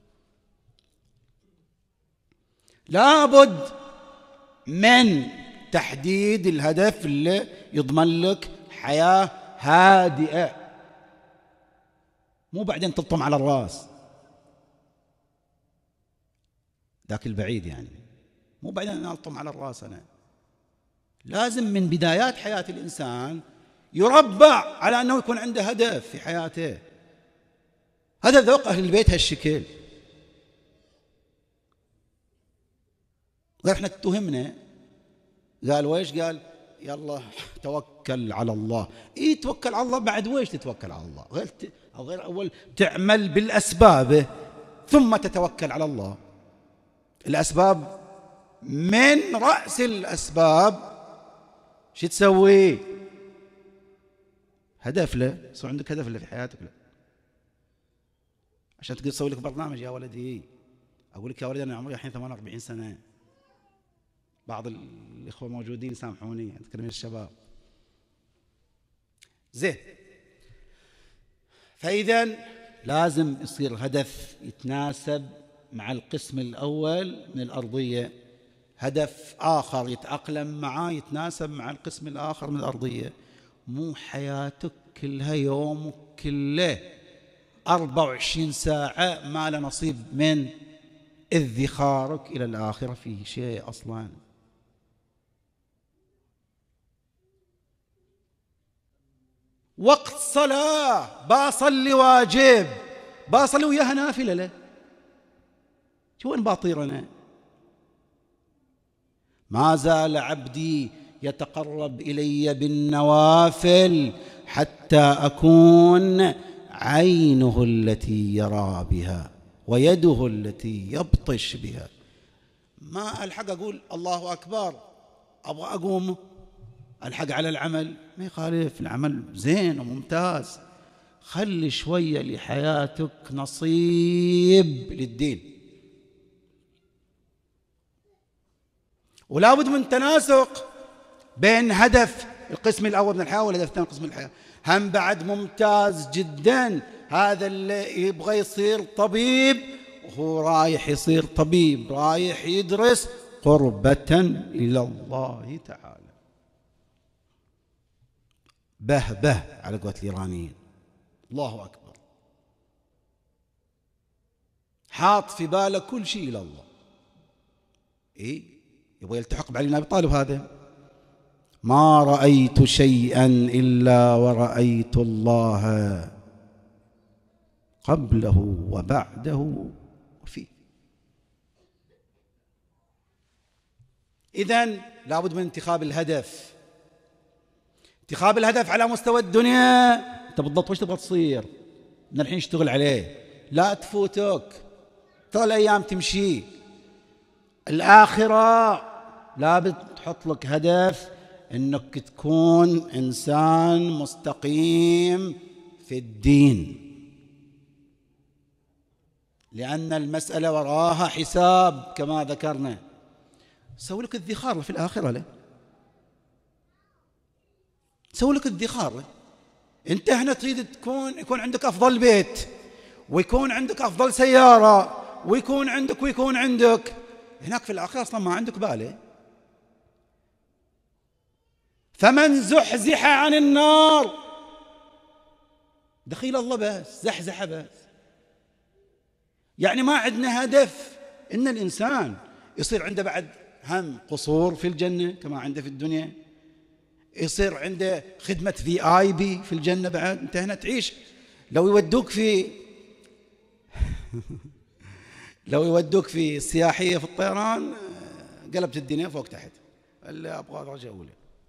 لابد من تحديد الهدف اللي يضمن لك حياة هادئة مو بعدين تلطم على الراس ذاك البعيد يعني مو بعدين ألطم على الراس. أنا لازم من بدايات حياة الإنسان يربع على أنه يكون عنده هدف في حياته. هذا ذوق أهل البيت هالشكل. غير احنا اتهمنا قال ويش قال يلا توكل على الله. اي توكل على الله بعد ويش تتوكل على الله؟ غير ت... أو غير أول تعمل بالأسباب ثم تتوكل على الله. الأسباب من رأس الأسباب شو تسوي؟ هدف له. صار عندك هدف له في حياتك له عشان تقدر تسوي لك برنامج. يا ولدي أقول لك يا ولدي أنا عمري الحين ثمانية وأربعين سنة. بعض الإخوة موجودين سامحوني أتكلم الشباب. زين فإذا لازم يصير هدف يتناسب مع القسم الأول من الأرضية. هدف آخر يتأقلم معاه يتناسب مع القسم الآخر من الأرضية. مو حياتك كلها يومك كله أربعة وعشرين ساعة ما له نصيب من ادخارك إلى الآخرة فيه شيء أصلا. وقت صلاة باصلي واجب باصلي وياها نافلة له. شو وين باطيرنا؟ ما زال عبدي يتقرب إلي بالنوافل حتى أكون عينه التي يرى بها ويده التي يبطش بها. ما ألحق أقول الله أكبر أبغى أقوم ألحق على العمل. ما يخالف العمل زين وممتاز. خلي شوية لحياتك نصيب للدين. ولا بد من تناسق بين هدف القسم الأول من الحياة والهدف الثاني من قسم الحياة. هم بعد ممتاز جدا هذا اللي يبغى يصير طبيب وهو رايح يصير طبيب رايح يدرس قربة إلى الله تعالى. به به على قولة الإيرانيين. الله أكبر. حاط في باله كل شيء إلى الله. إيه يبغى يلتحق بعلي بن أبي طالب. هذا ما رأيت شيئا إلا ورأيت الله قبله وبعده وفيه. إذن لابد من انتخاب الهدف. انتخاب الهدف على مستوى الدنيا، أنت بالضبط وش تبغى تصير من الحين اشتغل عليه، لا تفوتك، ترى الأيام تمشي. الآخرة لابد تحط لك هدف أنك تكون إنسان مستقيم في الدين، لأن المسألة وراها حساب كما ذكرنا. سوي لك الذخار في الآخرة له، سوي لك الذخار له. أنت هنا تريد تكون يكون عندك أفضل بيت، ويكون عندك أفضل سيارة، ويكون عندك ويكون عندك، هناك في الآخرة أصلا ما عندك باله. فمن زحزح عن النار دخيل الله، بس زحزح بس. يعني ما عندنا هدف إن الإنسان يصير عنده بعد هم قصور في الجنة كما عنده في الدنيا، يصير عنده خدمة في آي بي في الجنة بعد. أنت هنا تعيش لو يودوك في لو يودوك في السياحية في الطيران قلبت الدنيا فوق تحت، اللي أبغى درجة أولى.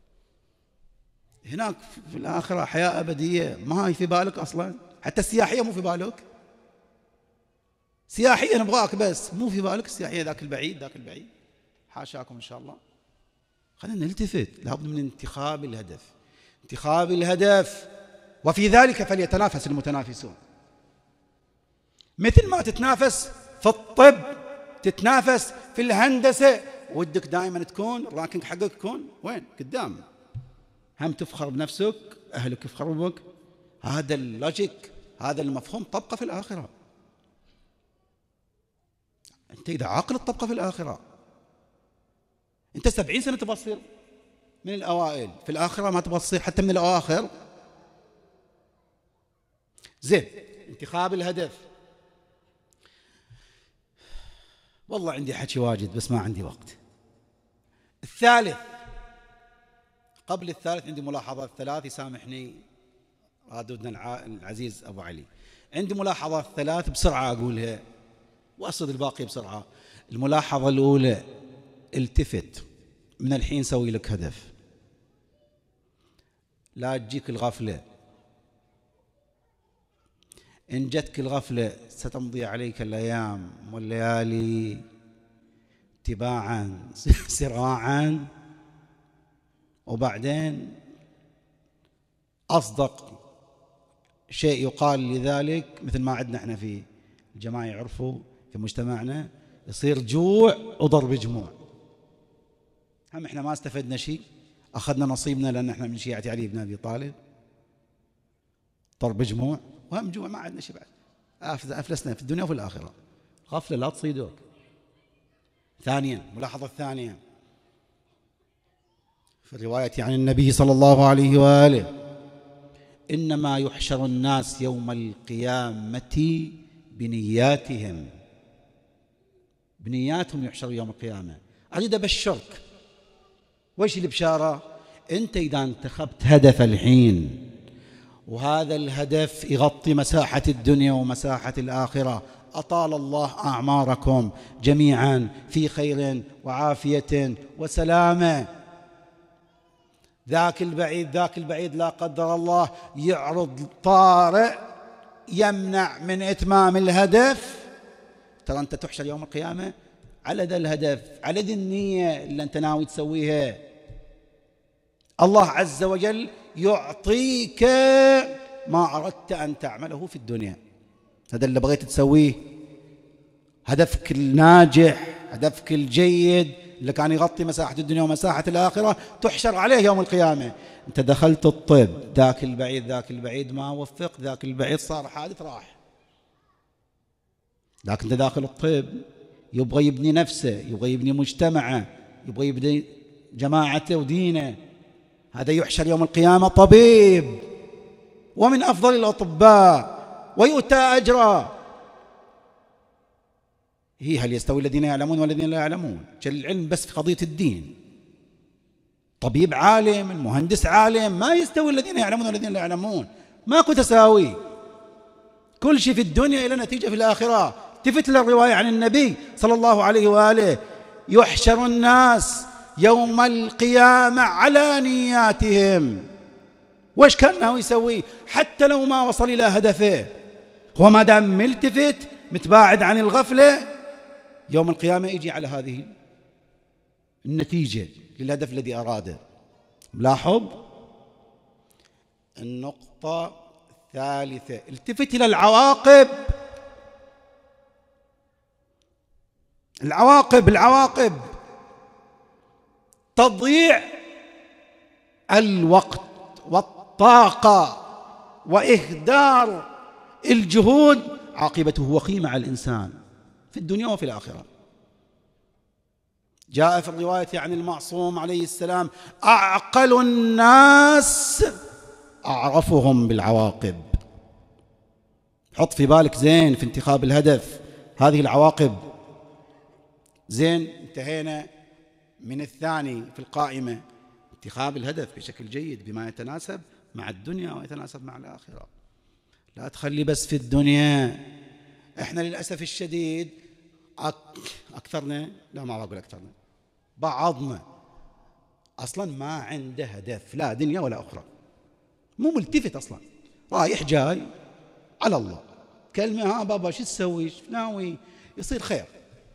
هناك في الآخرة حياة أبدية ما هي في بالك أصلا، حتى السياحية مو في بالك. سياحية نبغاك بس مو في بالك السياحية، ذاك البعيد ذاك البعيد، حاشاكم إن شاء الله. خلينا نلتفت، لابد من انتخاب الهدف، انتخاب الهدف. وفي ذلك فليتنافس المتنافسون. مثل ما تتنافس في الطب، تتنافس في الهندسة، ودك دائما تكون الرانكينج حقك يكون وين؟ قدام. هم تفخر بنفسك، أهلك يفخروا بك. هذا اللوجيك، هذا المفهوم طبقة في الآخرة. أنت إذا عاقل الطبقة في الآخرة، أنت سبعين سنة تبغى تصير من الأوائل، في الآخرة ما تبغى تصير حتى من الأواخر. زين، انتخاب الهدف. والله عندي حكي واجد بس ما عندي وقت. الثالث، قبل الثالث عندي ملاحظات ثلاث، يسامحني رادودنا العزيز أبو علي. عندي ملاحظات ثلاث بسرعة أقولها وأصد الباقي بسرعة. الملاحظة الأولى، التفت من الحين، سوي لك هدف، لا تجيك الغفلة. إن جتك الغفلة ستمضي عليك الأيام والليالي تباعا سراعا، وبعدين أصدق شيء يقال لذلك مثل ما عندنا احنا في الجماعة يعرفوا في مجتمعنا، يصير جوع وضرب جموع. هم احنا ما استفدنا شيء، أخذنا نصيبنا لأن احنا من شيعة علي بن أبي طالب، ضرب جموع وهم جوع، ما عندنا شيء بعد، أفلسنا في الدنيا وفي الآخرة. غفلة لا تصيدوك. ثانيا، ملاحظة الثانية في الرواية عن النبي صلى الله عليه وآله: إنما يحشر الناس يوم القيامة بنياتهم. بنياتهم يحشر يوم القيامة. أريد أبشرك، وإيش البشارة؟ أنت إذا انتخبت هدف الحين، وهذا الهدف يغطي مساحة الدنيا ومساحة الآخرة، أطال الله أعماركم جميعا في خير وعافية وسلامة. ذاك البعيد ذاك البعيد لا قدر الله يعرض طارئ يمنع من إتمام الهدف، ترى أنت تحشر يوم القيامة على ذا الهدف، على ذي النية اللي أنت ناوي تسويها. الله عز وجل يعطيك ما أردت أن تعمله في الدنيا. هذا اللي بغيت تسويه، هدفك الناجح، هدفك الجيد اللي كان يغطي مساحة الدنيا ومساحة الآخرة، تحشر عليه يوم القيامة. أنت دخلت الطب، ذاك البعيد ذاك البعيد ما وفق، ذاك البعيد صار حادث راح. لكن أنت داخل الطب يبغى يبني نفسه، يبغى يبني مجتمعه، يبغى يبني جماعته ودينه. هذا يحشر يوم القيامة طبيب ومن أفضل الأطباء ويؤتى أجرا. هي هل يستوي الذين يعلمون والذين لا يعلمون؟ العلم بس في قضية الدين. طبيب عالم، المهندس عالم، ما يستوي الذين يعلمون والذين لا يعلمون، ماكو تساوي. كل شيء في الدنيا إلى نتيجة في الآخرة. التفت للرواية عن النبي صلى الله عليه وآله: يحشر الناس يوم القيامة على نياتهم. وش كان ناوي يسوي حتى لو ما وصل إلى هدفه؟ هو ما دام ملتفت متباعد عن الغفلة، يوم القيامة يجي على هذه النتيجة للهدف الذي أراده. ملاحظ النقطة الثالثة: التفت إلى العواقب. العواقب العواقب تضييع الوقت والطاقة وإهدار الجهود عاقبته وخيمة على الإنسان في الدنيا وفي الآخرة. جاء في الرواية عن المعصوم عليه السلام: أعقل الناس أعرفهم بالعواقب. حط في بالك زين في انتخاب الهدف هذه العواقب. زين، انتهينا من الثاني في القائمة: انتخاب الهدف بشكل جيد بما يتناسب مع الدنيا ويتناسب مع الآخرة. لا تخلي بس في الدنيا. احنا للأسف الشديد أك... أكثرنا، لا ما أقول أكثرنا، بعضنا أصلا ما عنده هدف لا دنيا ولا أخرى، مو ملتفت أصلا، رايح جاي على الله. كلمة: ها بابا شو تسوي؟ شو ناوي؟ يصير خير،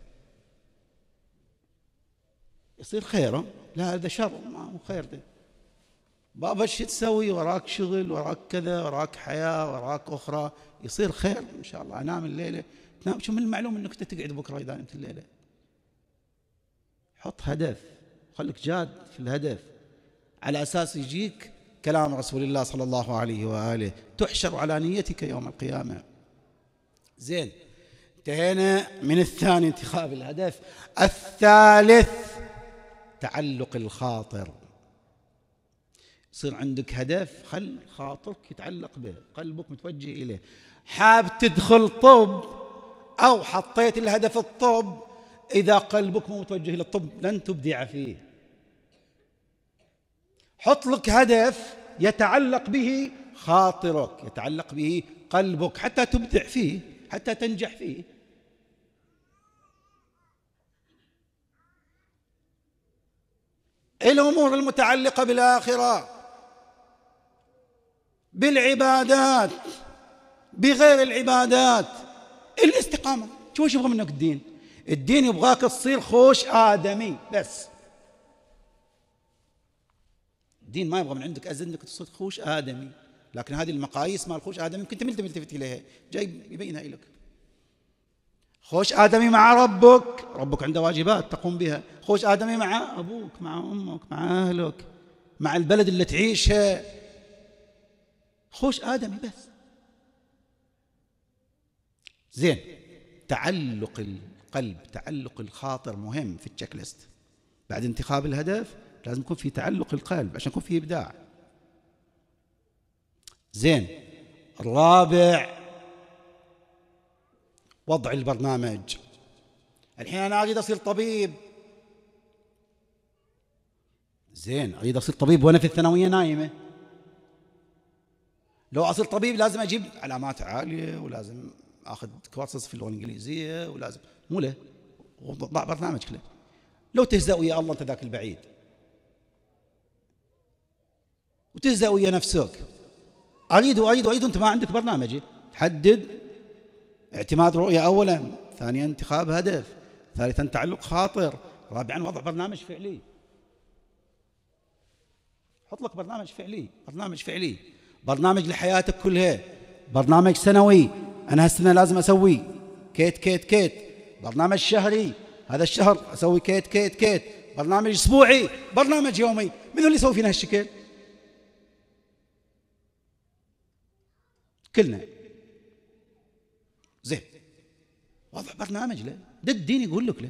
يصير خير. لا هذا شر، ما هو خير ده. بابا شو تسوي؟ وراك شغل، وراك كذا، وراك حياة، وراك أخرى، يصير خير إن شاء الله. أنام الليلة تنام، شو من المعلوم أنك تقعد بكرة إذا نمت الليلة؟ حط هدف، خليك جاد في الهدف، على أساس يجيك كلام رسول الله صلى الله عليه وآله: تحشر على نيتك يوم القيامة. زين، انتهينا من الثاني انتخاب الهدف. الثالث تعلق الخاطر. يصير عندك هدف، خل خاطرك يتعلق به، قلبك متوجه إليه. حاب تدخل طب أو حطيت الهدف الطب، إذا قلبك مو متوجه للطب لن تبدع فيه. حط لك هدف يتعلق به خاطرك، يتعلق به قلبك، حتى تبدع فيه، حتى تنجح فيه. الأمور المتعلقة بالآخرة، بالعبادات، بغير العبادات، الاستقامة. شو وش يبغى منك الدين؟ الدين يبغاك تصير خوش آدمي بس. الدين ما يبغى من عندك أزيد انك تصير خوش آدمي، لكن هذه المقاييس مال خوش آدمي كنت ملتفت ملتفت إليها، جاي يبينها لك. خوش آدمي مع ربك، ربك عنده واجبات تقوم بها. خوش آدمي مع أبوك، مع أمك، مع أهلك، مع البلد اللي تعيشها. خوش آدمي بس. زين، تعلق القلب، تعلق الخاطر مهم في التشيك ليست. بعد انتخاب الهدف لازم يكون في تعلق القلب عشان يكون في إبداع. زين، الرابع وضع البرنامج. الحين أنا أريد أصير طبيب. زين، أريد أصير طبيب وأنا في الثانوية نايمة. لو أصير طبيب لازم أجيب علامات عالية، ولازم أخذ كورسز في اللغة الإنجليزية، ولازم مو له وضع برنامج كله. لو تهزأ ويا الله أنت ذاك البعيد، وتهزأ ويا نفسك. أريد وأريد وأريد، أنت ما عندك برنامج. تحدد اعتماد رؤية أولا، ثانيا انتخاب هدف، ثالثا تعلق خاطر، رابعا وضع برنامج فعلي. حط لك برنامج فعلي، برنامج فعلي، برنامج لحياتك كلها، برنامج سنوي، أنا هالسنة لازم أسوي كيت كيت كيت، برنامج شهري، هذا الشهر أسوي كيت كيت كيت، برنامج أسبوعي، برنامج يومي. من اللي يسوي فينا هالشكل؟ كلنا. زين، وضع برنامج له، ده الدين يقول لك له.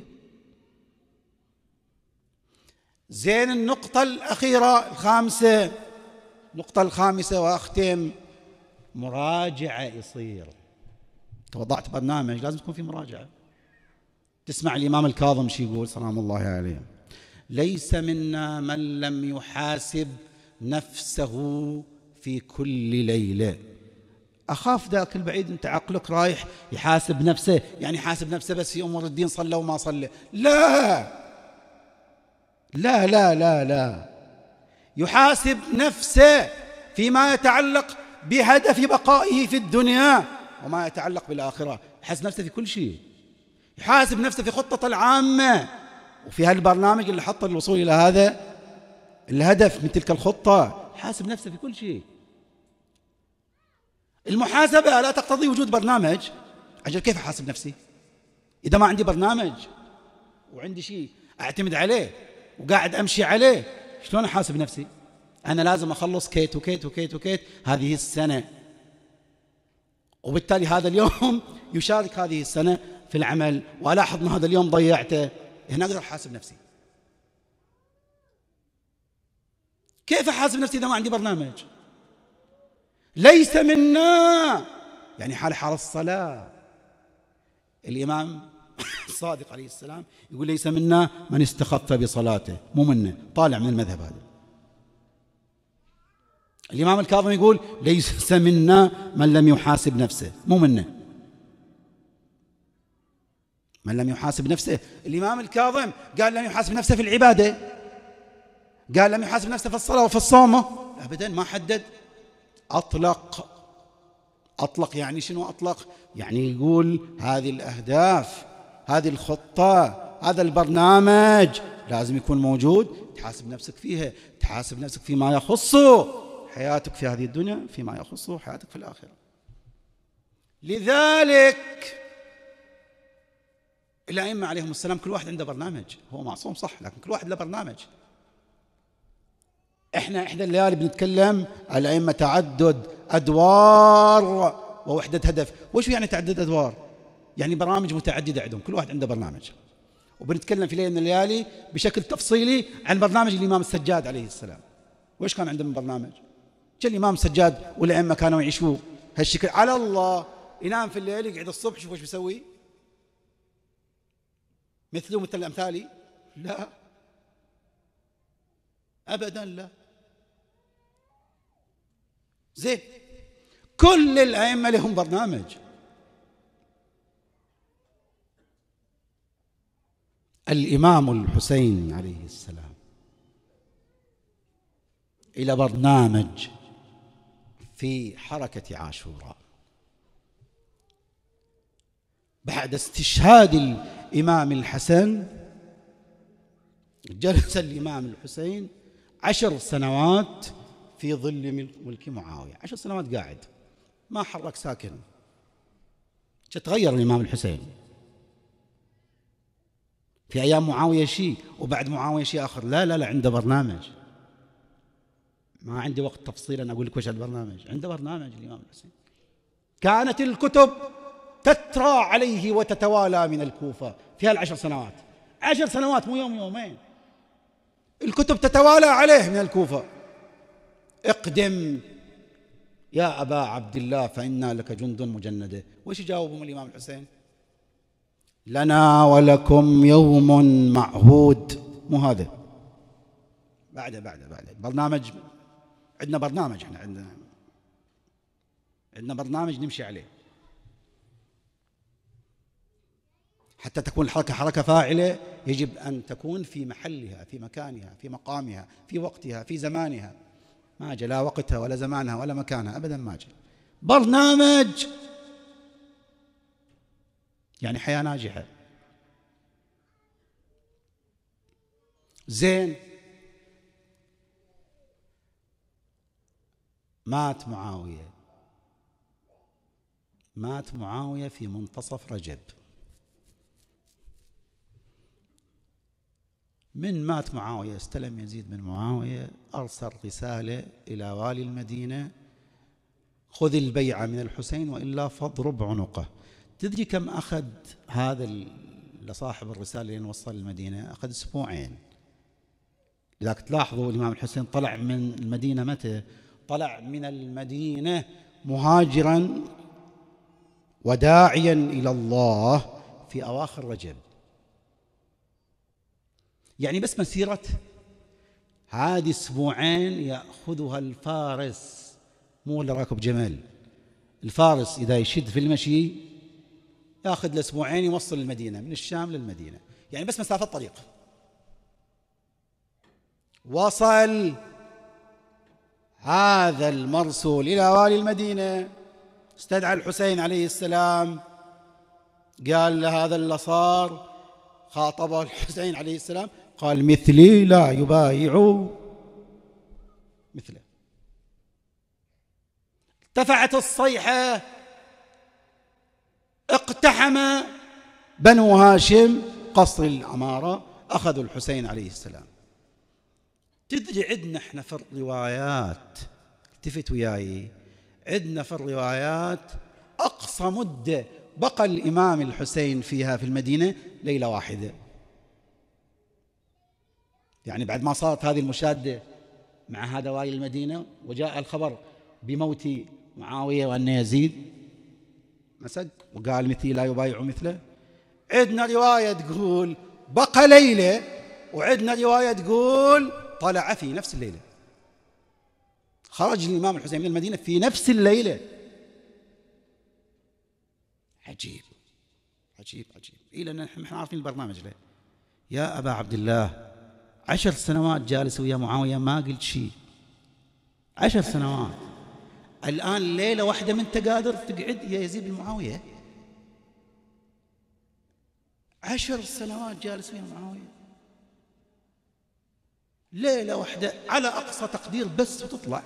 زين، النقطة الأخيرة الخامسة، النقطة الخامسة وأختم: مراجعة. يصير وضعت برنامج لازم تكون في مراجعة. تسمع الإمام الكاظم شي يقول سلام الله عليه: ليس منا من لم يحاسب نفسه في كل ليلة. أخاف ذاك البعيد أنت عقلك رايح يحاسب نفسه، يعني يحاسب نفسه بس في أمور الدين صلى وما صلى. لا لا لا لا لا، يحاسب نفسه فيما يتعلق بهدف بقائه في الدنيا وما يتعلق بالآخرة. يحاسب نفسه في كل شيء، يحاسب نفسه في خطة العامة وفي هالبرنامج اللي حطه للوصول إلى هذا الهدف من تلك الخطة. يحاسب نفسه في كل شيء. المحاسبة لا تقتضي وجود برنامج. أجل كيف أحاسب نفسي إذا ما عندي برنامج وعندي شيء أعتمد عليه وقاعد أمشي عليه؟ شلون أحاسب نفسي؟ أنا لازم أخلص كيت وكيت وكيت وكيت هذه السنة، وبالتالي هذا اليوم يشارك هذه السنة في العمل، وألاحظ أن هذا اليوم ضيعته. هنا أقدر أحاسب نفسي. كيف أحاسب نفسي إذا ما عندي برنامج؟ ليس منا، يعني حال حال الصلاة. الإمام الصادق عليه السلام يقول ليس منا من استخف بصلاته، مو منا، طالع من المذهب هذا. الإمام الكاظم يقول ليس منا من لم يحاسب نفسه، مو منا من لم يحاسب نفسه. الإمام الكاظم قال لم يحاسب نفسه في العبادة، قال لم يحاسب نفسه في الصلاة وفي الصوم، أبدا ما حدد، أطلق. أطلق يعني شنو أطلق؟ يعني يقول هذه الأهداف، هذه الخطة، هذا البرنامج لازم يكون موجود. تحاسب نفسك فيها، تحاسب نفسك فيما يخص حياتك في هذه الدنيا، فيما يخص حياتك في الآخرة. لذلك الأئمة عليهم السلام كل واحد عنده برنامج. هو معصوم صح، لكن كل واحد له برنامج. احنا احدى الليالي بنتكلم الأئمة تعدد أدوار ووحدة هدف. وش يعني تعدد أدوار؟ يعني برامج متعددة عندهم، كل واحد عنده برنامج. وبنتكلم في ليلة من الليالي بشكل تفصيلي عن برنامج الإمام السجاد عليه السلام. وإيش كان عنده من برنامج؟ كان الإمام السجاد والأئمة كانوا يعيشوا هالشكل على الله. ينام في الليل، يقعد الصبح، شوف وش بيسوي؟ مثله مثل أمثالي؟ لا أبدا لا. زين، كل الأئمة لهم برنامج. الإمام الحسين عليه السلام إلى برنامج في حركة عاشوراء. بعد استشهاد الإمام الحسن جلس الإمام الحسين عشر سنوات في ظل ملك معاوية. عشر سنوات قاعد ما حرك ساكن. تغير الإمام الحسين في أيام معاوية شيء وبعد معاوية شيء آخر. لا لا لا، عنده برنامج. ما عندي وقت تفصيلا أقول لك وش البرنامج. عنده برنامج الإمام الحسين. كانت الكتب تترى عليه وتتوالى من الكوفة في هالعشر سنوات. عشر سنوات مو يوم يومين، الكتب تتوالى عليه من الكوفة. اقدم يا أبا عبد الله فإنا لك جند مجندة. وش يجاوبهم الإمام الحسين؟ لنا ولكم يوم معهود. مو هذا، بعد بعد بعد برنامج. عندنا برنامج، احنا عندنا عندنا برنامج نمشي عليه حتى تكون الحركة حركة فاعلة. يجب أن تكون في محلها، في مكانها، في مقامها، في وقتها، في زمانها. ما جاء لا وقتها ولا زمانها ولا مكانها أبدا، ما جاء. برنامج يعني حياة ناجحة. زين، مات معاوية. مات معاوية في منتصف رجب. من مات معاوية استلم يزيد بن معاوية، أرسل رسالة إلى والي المدينة: خذ البيعة من الحسين وإلا فاضرب عنقه. تدري كم أخذ هذا لصاحب الرسالة لين وصل المدينة؟ أخذ أسبوعين. لذلك تلاحظوا الإمام الحسين طلع من المدينة متى؟ طلع من المدينة مهاجرا وداعيا إلى الله في أواخر رجب. يعني بس مسيرة هذه أسبوعين يأخذها الفارس، مو اللي راكب جمل، الفارس إذا يشد في المشي يأخذ له أسبوعين يوصل المدينة، من الشام للمدينة، يعني بس مسافة طريق. وصل هذا المرسول إلى والي المدينة، استدعى الحسين عليه السلام، قال له هذا اللي صار، خاطبه الحسين عليه السلام، قال مثلي لا يبايع مثله. ارتفعت الصيحة، اقتحم بنو هاشم قصر العمارة، أخذوا الحسين عليه السلام. تدري عندنا احنا في الروايات، التفت وياي، عندنا في الروايات أقصى مدة بقى الإمام الحسين فيها في المدينة ليلة واحدة. يعني بعد ما صارت هذه المشادة مع هذا والي المدينة وجاء الخبر بموت معاوية وأن يزيد مسك وقال مثلي لا يبايع مثله، عندنا رواية تقول بقى ليلة، وعندنا رواية تقول طلع في نفس الليلة، خرج الإمام الحسين من المدينة في نفس الليلة. عجيب عجيب عجيب. إيه لأن احنا عارفين البرنامج له. يا أبا عبد الله، عشر سنوات جالس ويا معاوية ما قلت شيء، عشر سنوات، الآن ليلة واحدة من تقادر تقعد يا يزيد بن معاوية؟ عشر سنوات جالس ويا معاوية، ليلة واحدة على أقصى تقدير بس وتطلع،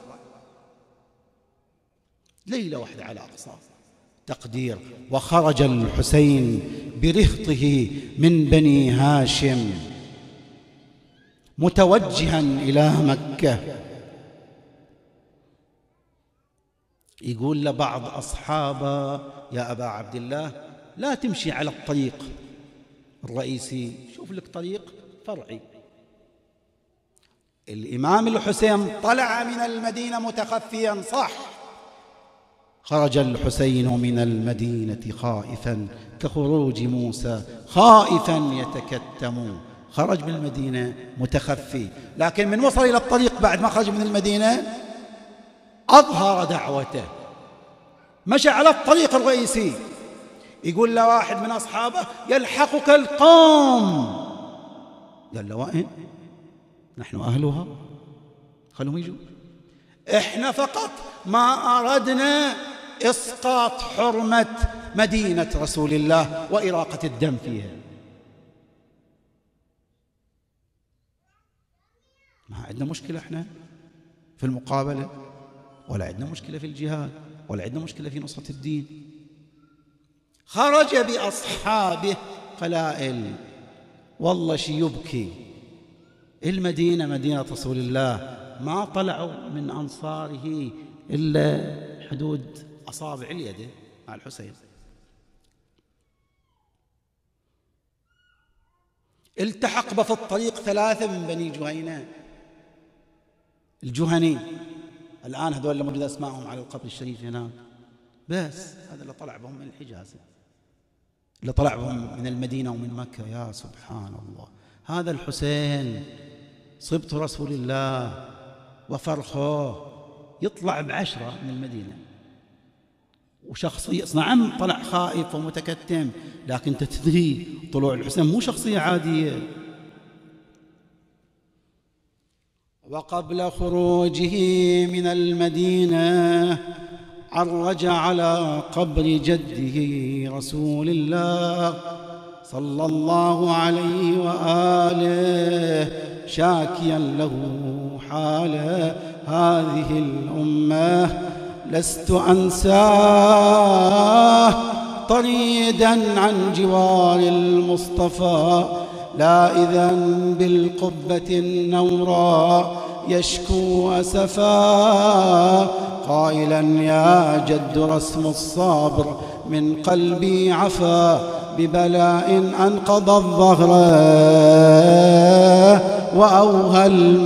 ليلة واحدة على أقصى تقدير. وخرج الحسين برهطه من بني هاشم متوجها إلى مكة. يقول لبعض أصحابه يا أبا عبد الله لا تمشي على الطريق الرئيسي، شوف لك طريق فرعي. الإمام الحسين طلع من المدينة متخفيا صح، خرج الحسين من المدينة خائفا كخروج موسى خائفا يتكتم، خرج من المدينة متخفي، لكن من وصل إلى الطريق بعد ما خرج من المدينة أظهر دعوته، مشى على الطريق الرئيسي. يقول له واحد من أصحابه يلحقك القوم، قال له وين؟ نحن أهلها، خلهم يجوا، إحنا فقط ما أردنا إسقاط حرمة مدينة رسول الله وإراقة الدم فيها. ما عندنا مشكلة إحنا في المقابلة، ولا عندنا مشكلة في الجهاد، ولا عندنا مشكلة في نصرة الدين. خرج بأصحابه قلائل، والله شي يبكي، المدينة مدينة رسول الله ما طلعوا من أنصاره إلا حدود أصابع اليد مع الحسين. التحق به في الطريق ثلاثة من بني جهينة الجهني، الآن هذول اللي موجود أسمائهم على القبر الشريف هناك، بس هذا اللي طلع بهم من الحجاز، اللي طلع بهم من المدينة ومن مكة. يا سبحان الله، هذا الحسين صبت رسول الله وفرخه يطلع بعشرة من المدينة، وشخصية نعم طلع خائف ومتكتم، لكن تدري طلوع الحسين مو شخصية عادية. وقبل خروجه من المدينة عرج على قبر جده رسول الله صلى الله عليه وآله شاكيا له حال هذه الأمة، لست أنساه طريدا عن جوار المصطفى، لا إذن بالقبة النوراء يشكو أسفا، قائلا يا جد رسم الصابر من قلبي عفا، ببلاء أنقض الظهر وأوهى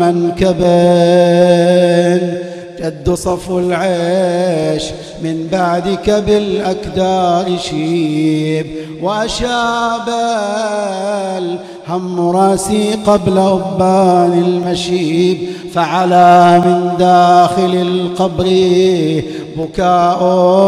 المنكبين، جد صفو العيش من بعدك بالأكدار شيب، وأشاب الهم راسي قبل أبان المشيب، فعلى من داخل القبر بكاء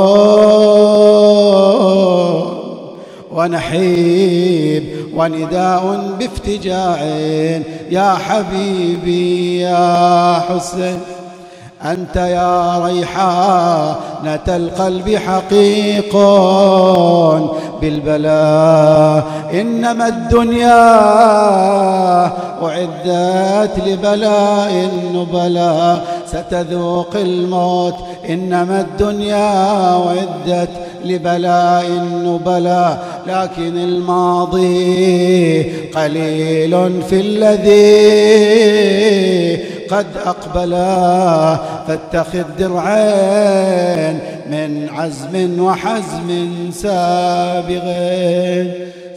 ونحيب ونداء بافتجاع يا حبيبي يا حسين أنت يا ريحانة القلب حقيق بالبلاء إنما الدنيا أعدت لبلاء النبلاء ستذوق الموت إنما الدنيا أعدت لبلاء النبلاء لكن الماضي قليل في الذي قد أقبلا فاتخذ درعين من عزم وحزم سابغين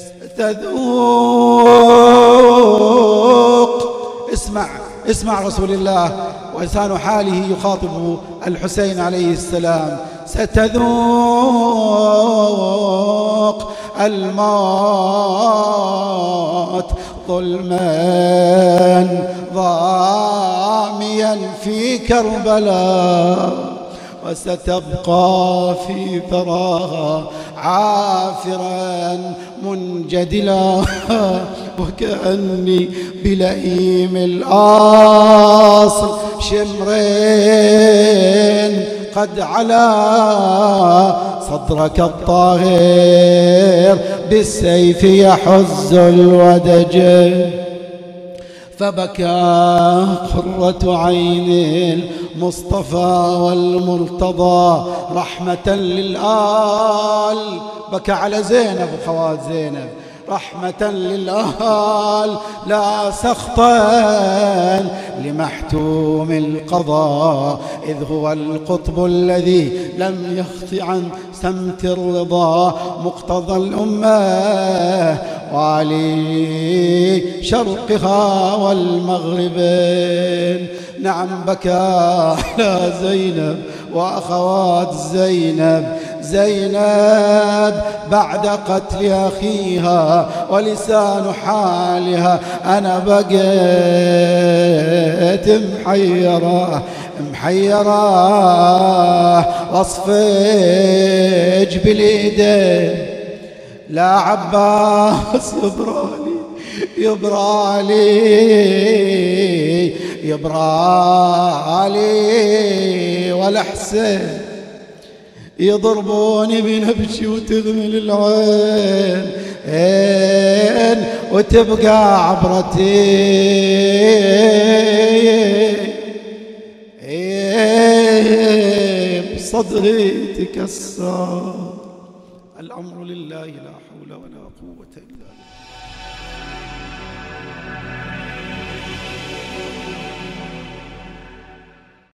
ستذوق. اسمع اسمع رسول الله ولسان حاله يخاطب الحسين عليه السلام ستذوق الموت ظلما ضاميا في كربلاء وستبقى في ثراها عافرا منجدلا وكأني بلئيم الأصل شمرين قد علا صدرك الطاهر بالسيف يحز الودج فبكى قرة عين المصطفى والمرتضى رحمة للآل بكى على زينب وخوات زينب رحمة للآل لا سخطا لمحتوم القضاء إذ هو القطب الذي لم يخط عن سمت الرضا مقتضى الأمة وعلي شرقها والمغربين. نعم بكى على زينب وأخوات زينب زينب بعد قتل أخيها ولسان حالها أنا بقيت محيرة محيرة واصفج بالإيدين لا عباس يبرالي يبرالي يبرالي ولا حسين يضربوني بنبشي وتغمل العين إن وتبقى عبرتي بصدري تكسر. الأمر لله لا حول ولا قوة إلا بالله.